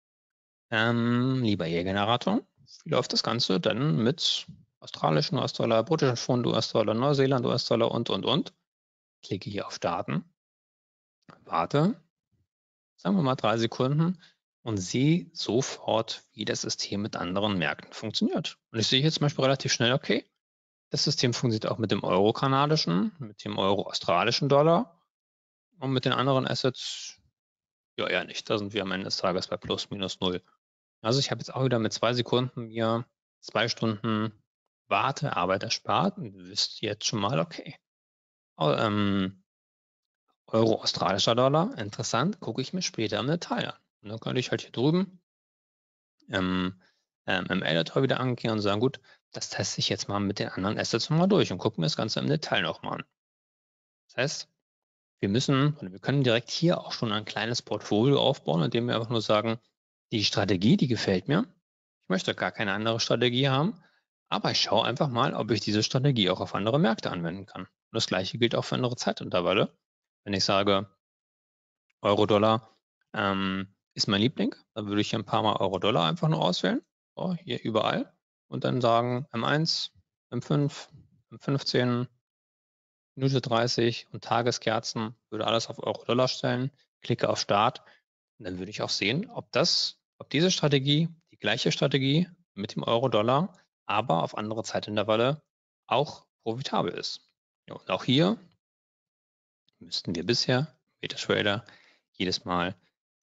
ähm, lieber E A-Generator, wie läuft das Ganze denn mit australischen U S-Dollar, britischen Pfund, U S-Dollar, Neuseeland, U S-Dollar und, und, und. Klicke hier auf Starten, warte, sagen wir mal drei Sekunden und sehe sofort, wie das System mit anderen Märkten funktioniert. Und ich sehe jetzt zum Beispiel relativ schnell, okay, das System funktioniert auch mit dem Euro-kanadischen, mit dem Euro-australischen Dollar und mit den anderen Assets, ja eher nicht. Da sind wir am Ende des Tages bei plus minus null. Also ich habe jetzt auch wieder mit zwei Sekunden mir zwei Stunden Wartearbeit erspart und ihr wisst jetzt schon mal, okay, ähm, Euro australischer Dollar, interessant, gucke ich mir später im Detail an. Und dann könnte ich halt hier drüben ähm, ähm, im Editor wieder angehen und sagen, gut, das teste ich jetzt mal mit den anderen Assets nochmal durch und gucke mir das Ganze im Detail nochmal an. Das heißt, wir müssen, oder wir können direkt hier auch schon ein kleines Portfolio aufbauen, indem wir einfach nur sagen, die Strategie, die gefällt mir. Ich möchte gar keine andere Strategie haben, aber ich schaue einfach mal, ob ich diese Strategie auch auf andere Märkte anwenden kann. Und das gleiche gilt auch für andere Zeitintervalle. Wenn ich sage, Euro-Dollar ähm, ist mein Liebling, dann würde ich hier ein paar Mal Euro-Dollar einfach nur auswählen, so, hier überall, und dann sagen M eins, M fünf, M fünfzehn, Minute dreißig und Tageskerzen, würde alles auf Euro-Dollar stellen, klicke auf Start und dann würde ich auch sehen, ob das, ob diese Strategie, die gleiche Strategie mit dem Euro-Dollar, aber auf andere Zeitintervalle auch profitabel ist. Ja, und auch hier müssten wir bisher MetaTrader jedes Mal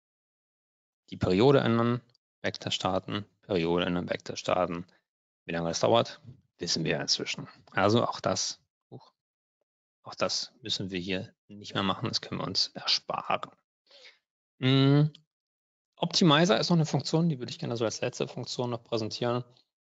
die Periode ändern, Vektor starten, Periode ändern, Vektor starten. Wie lange das dauert, wissen wir inzwischen. Also auch das, auch das müssen wir hier nicht mehr machen, das können wir uns ersparen. Mhm. Optimizer ist noch eine Funktion, die würde ich gerne so als letzte Funktion noch präsentieren.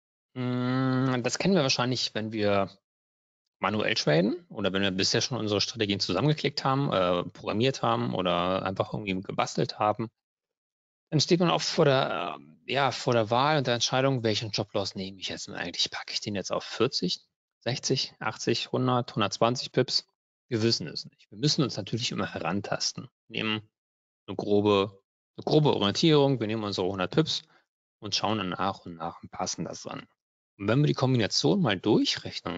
Das kennen wir wahrscheinlich, wenn wir manuell traden oder wenn wir bisher schon unsere Strategien zusammengeklickt haben, äh, programmiert haben oder einfach irgendwie gebastelt haben. Dann steht man oft vor der, äh, ja, vor der Wahl und der Entscheidung, welchen Jobloss nehme ich jetzt eigentlich? Packe ich den jetzt auf vierzig, sechzig, achtzig, hundert, hundertzwanzig Pips? Wir wissen es nicht. Wir müssen uns natürlich immer herantasten. Wir nehmen eine grobe, eine grobe Orientierung, wir nehmen unsere hundert Pips und schauen dann nach und nach und passen das an. Und wenn wir die Kombination mal durchrechnen,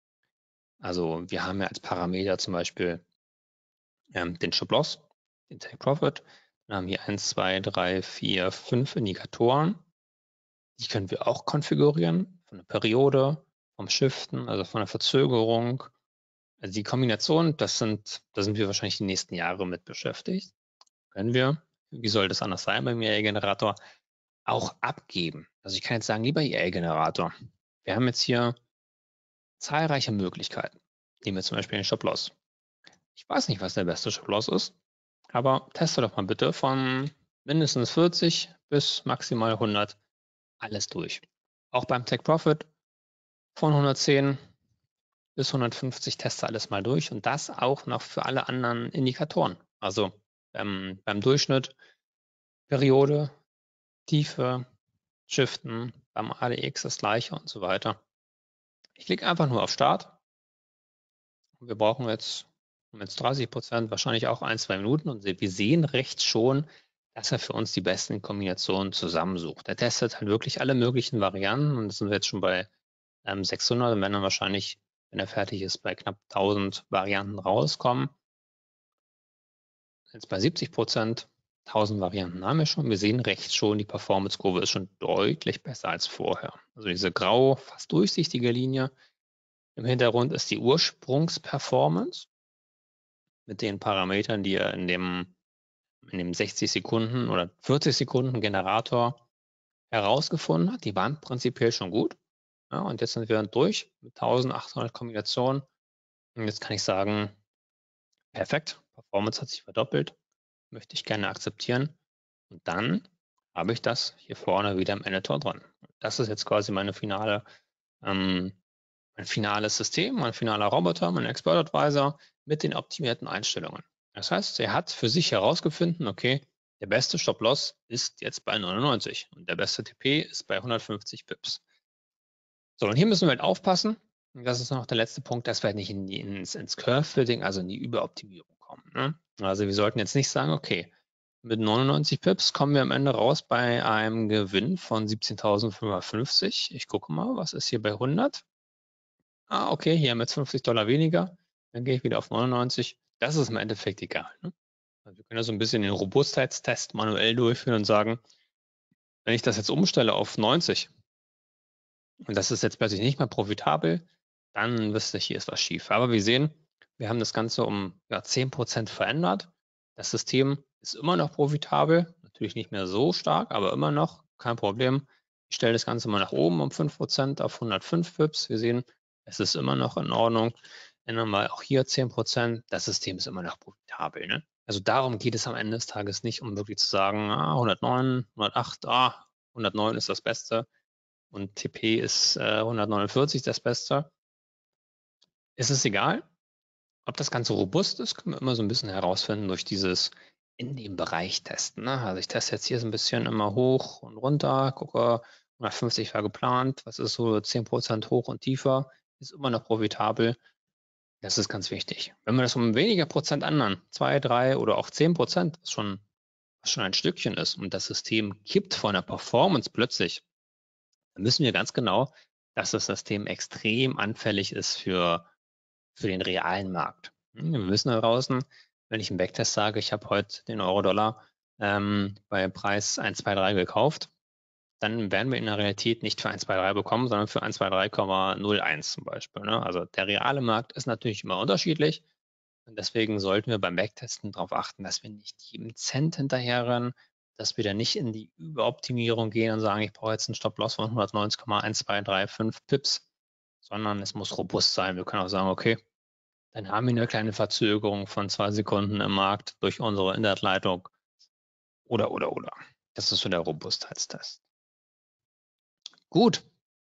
also wir haben ja als Parameter zum Beispiel ähm, den Stop-Loss, den Take-Profit, dann haben wir eins, zwei, drei, vier, fünf Indikatoren. Die können wir auch konfigurieren von der Periode, vom Shiften, also von der Verzögerung. Also die Kombination, das sind, da sind wir wahrscheinlich die nächsten Jahre mit beschäftigt. Können wir, wie soll das anders sein beim E A-Generator, auch abgeben. Also ich kann jetzt sagen, lieber E A-Generator, wir haben jetzt hier zahlreiche Möglichkeiten. Nehmen wir zum Beispiel den Stop-Loss. Ich weiß nicht, was der beste Stop-Loss ist, aber teste doch mal bitte von mindestens vierzig bis maximal hundert alles durch. Auch beim Take Profit von hundertzehn bis hundertfünfzig teste alles mal durch und das auch noch für alle anderen Indikatoren. Also ähm, beim Durchschnitt, Periode, Tiefe, Shiften, beim A D X das gleiche und so weiter. Ich klicke einfach nur auf Start. Wir brauchen jetzt, jetzt dreißig Prozent, wahrscheinlich auch ein, zwei Minuten und wir sehen rechts schon, dass er für uns die besten Kombinationen zusammensucht. Er testet halt wirklich alle möglichen Varianten und das sind wir jetzt schon bei ähm, sechshundert und werden dann wahrscheinlich, wenn er fertig ist, bei knapp tausend Varianten rauskommen. Jetzt bei siebzig Prozent, tausend Varianten haben wir schon. Wir sehen rechts schon, die Performance-Kurve ist schon deutlich besser als vorher. Also diese grau, fast durchsichtige Linie. Im Hintergrund ist die Ursprungsperformance mit den Parametern, die er in dem, in dem sechzig Sekunden oder vierzig Sekunden Generator herausgefunden hat. Die waren prinzipiell schon gut. Ja, und jetzt sind wir durch mit eintausendachthundert Kombinationen. Und jetzt kann ich sagen, perfekt, Performance hat sich verdoppelt, möchte ich gerne akzeptieren. Und dann habe ich das hier vorne wieder im Editor dran. Das ist jetzt quasi meine finale, ähm, mein finales System, mein finaler Roboter, mein Expert Advisor mit den optimierten Einstellungen. Das heißt, er hat für sich herausgefunden, okay, der beste Stop-Loss ist jetzt bei neunundneunzig und der beste T P ist bei hundertfünfzig Pips. So, und hier müssen wir halt aufpassen. Und das ist noch der letzte Punkt, dass wir halt nicht in die, ins, ins Curve-Fitting, also in die Überoptimierung kommen. Ne? Also wir sollten jetzt nicht sagen, okay, mit neunundneunzig Pips kommen wir am Ende raus bei einem Gewinn von siebzehntausendfünfhundertfünfzig. Ich gucke mal, was ist hier bei hundert? Ah, okay, hier haben wir jetzt fünfzig Dollar weniger. Dann gehe ich wieder auf neunundneunzig. Das ist im Endeffekt egal. Ne? Also wir können ja so ein bisschen den Robustheitstest manuell durchführen und sagen, wenn ich das jetzt umstelle auf neunzig, und das ist jetzt plötzlich nicht mehr profitabel, dann wisst ihr, hier ist was schief. Aber wir sehen, wir haben das Ganze um ja, zehn Prozent verändert. Das System ist immer noch profitabel, natürlich nicht mehr so stark, aber immer noch, kein Problem. Ich stelle das Ganze mal nach oben um fünf Prozent auf hundertfünf Pips. Wir sehen, es ist immer noch in Ordnung. Ändern wir auch hier zehn Prozent. Das System ist immer noch profitabel. Ne? Also darum geht es am Ende des Tages nicht, um wirklich zu sagen, ah, hundertneun, hundertacht, ah, hundertneun ist das Beste und T P ist äh, hundertneunundvierzig das Beste. Es ist egal, ob das Ganze robust ist, können wir immer so ein bisschen herausfinden durch dieses in dem Bereich testen. Ne? Also ich teste jetzt hier so ein bisschen immer hoch und runter, gucke, hundertfünfzig war geplant, was ist so zehn Prozent hoch und tiefer, ist immer noch profitabel. Das ist ganz wichtig. Wenn wir das um weniger Prozent ändern, zwei, drei oder auch zehn Prozent, was schon, was schon ein Stückchen ist und das System kippt von der Performance plötzlich, dann wissen wir ganz genau, dass das System extrem anfällig ist für, für den realen Markt. Wir wissen da draußen, wenn ich im Backtest sage, ich habe heute den Euro-Dollar ähm, bei Preis eins zwei drei gekauft, dann werden wir in der Realität nicht für eins zwei drei bekommen, sondern für eins zwei drei Komma null eins zum Beispiel. Ne? Also der reale Markt ist natürlich immer unterschiedlich. Und deswegen sollten wir beim Backtesten darauf achten, dass wir nicht jedem Cent hinterherrennen, dass wir da nicht in die Überoptimierung gehen und sagen, ich brauche jetzt einen Stop-Loss von hundertneunzig Komma eins zwei drei fünf Pips, sondern es muss robust sein. Wir können auch sagen, okay, dann haben wir eine kleine Verzögerung von zwei Sekunden im Markt durch unsere Inhaltsleitung oder, oder, oder. Das ist so der Robustheitstest. Gut.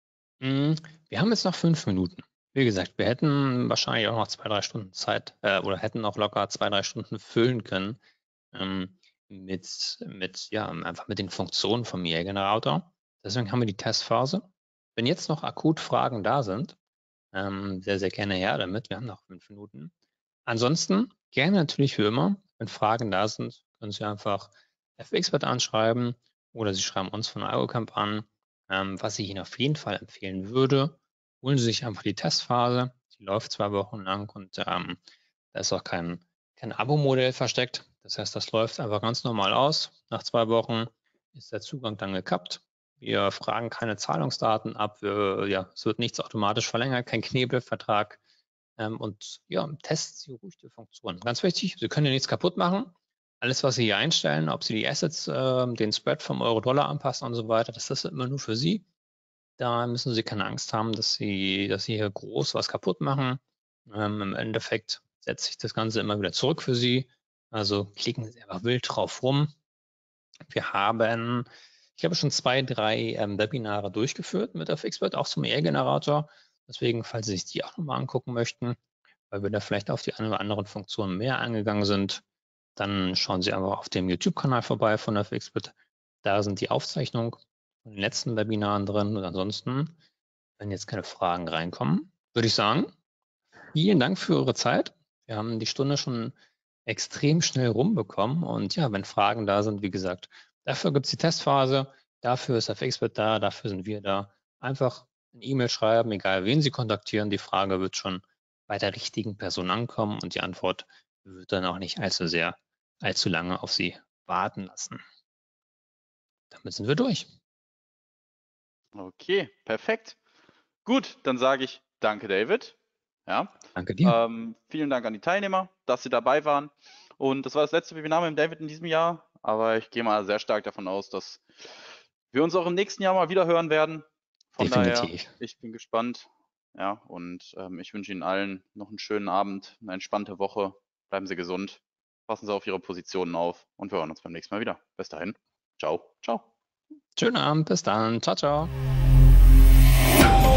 Wir haben jetzt noch fünf Minuten. Wie gesagt, wir hätten wahrscheinlich auch noch zwei, drei Stunden Zeit äh, oder hätten auch locker zwei, drei Stunden füllen können ähm, mit, mit, ja, einfach mit den Funktionen vom I A-Generator. Deswegen haben wir die Testphase. Wenn jetzt noch akut Fragen da sind, ähm, sehr, sehr gerne her damit. Wir haben noch fünf Minuten. Ansonsten gerne natürlich wie immer, wenn Fragen da sind, können Sie einfach F X-Bert anschreiben oder Sie schreiben uns von AlgoCamp an. Ähm, was ich Ihnen auf jeden Fall empfehlen würde, holen Sie sich einfach die Testphase. Die läuft zwei Wochen lang und ähm, da ist auch kein, kein Abo-Modell versteckt. Das heißt, das läuft einfach ganz normal aus. Nach zwei Wochen ist der Zugang dann gekappt. Wir fragen keine Zahlungsdaten ab. Wir, ja, es wird nichts automatisch verlängert, kein Knebelvertrag. Ähm, und ja, testen Sie ruhig die Funktion. Ganz wichtig, Sie können ja nichts kaputt machen. Alles, was Sie hier einstellen, ob Sie die Assets, äh, den Spread vom Euro-Dollar anpassen und so weiter, das ist immer nur für Sie. Da müssen Sie keine Angst haben, dass Sie, dass Sie hier groß was kaputt machen. Ähm, Im Endeffekt setzt sich das Ganze immer wieder zurück für Sie. Also klicken Sie einfach wild drauf rum. Wir haben, ich habe schon zwei, drei ähm, Webinare durchgeführt mit F X-Bert, auch zum E R-Generator. Deswegen, falls Sie sich die auch nochmal angucken möchten, weil wir da vielleicht auf die eine oder anderen Funktionen mehr eingegangen sind, dann schauen Sie einfach auf dem YouTube-Kanal vorbei von F X-Bert. Da sind die Aufzeichnungen von den letzten Webinaren drin. Und ansonsten, wenn jetzt keine Fragen reinkommen, würde ich sagen, vielen Dank für Ihre Zeit. Wir haben die Stunde schon extrem schnell rumbekommen. Und ja, wenn Fragen da sind, wie gesagt, dafür gibt es die Testphase, dafür ist F X-Bert da, dafür sind wir da. Einfach eine E-Mail schreiben, egal wen Sie kontaktieren. Die Frage wird schon bei der richtigen Person ankommen und die Antwort wird dann auch nicht allzu sehr, allzu lange auf Sie warten lassen. Damit sind wir durch. Okay, perfekt. Gut, dann sage ich danke, David. Ja. Danke dir. Ähm, vielen Dank an die Teilnehmer, dass sie dabei waren. Und das war das letzte Webinar mit dem David in diesem Jahr. Aber ich gehe mal sehr stark davon aus, dass wir uns auch im nächsten Jahr mal wieder hören werden. Von Definitiv. daher, ich bin gespannt. Ja, und ähm, ich wünsche Ihnen allen noch einen schönen Abend, eine entspannte Woche. Bleiben Sie gesund, passen Sie auf Ihre Positionen auf und wir hören uns beim nächsten Mal wieder. Bis dahin. Ciao, ciao. Schönen Abend, bis dann. Ciao, ciao.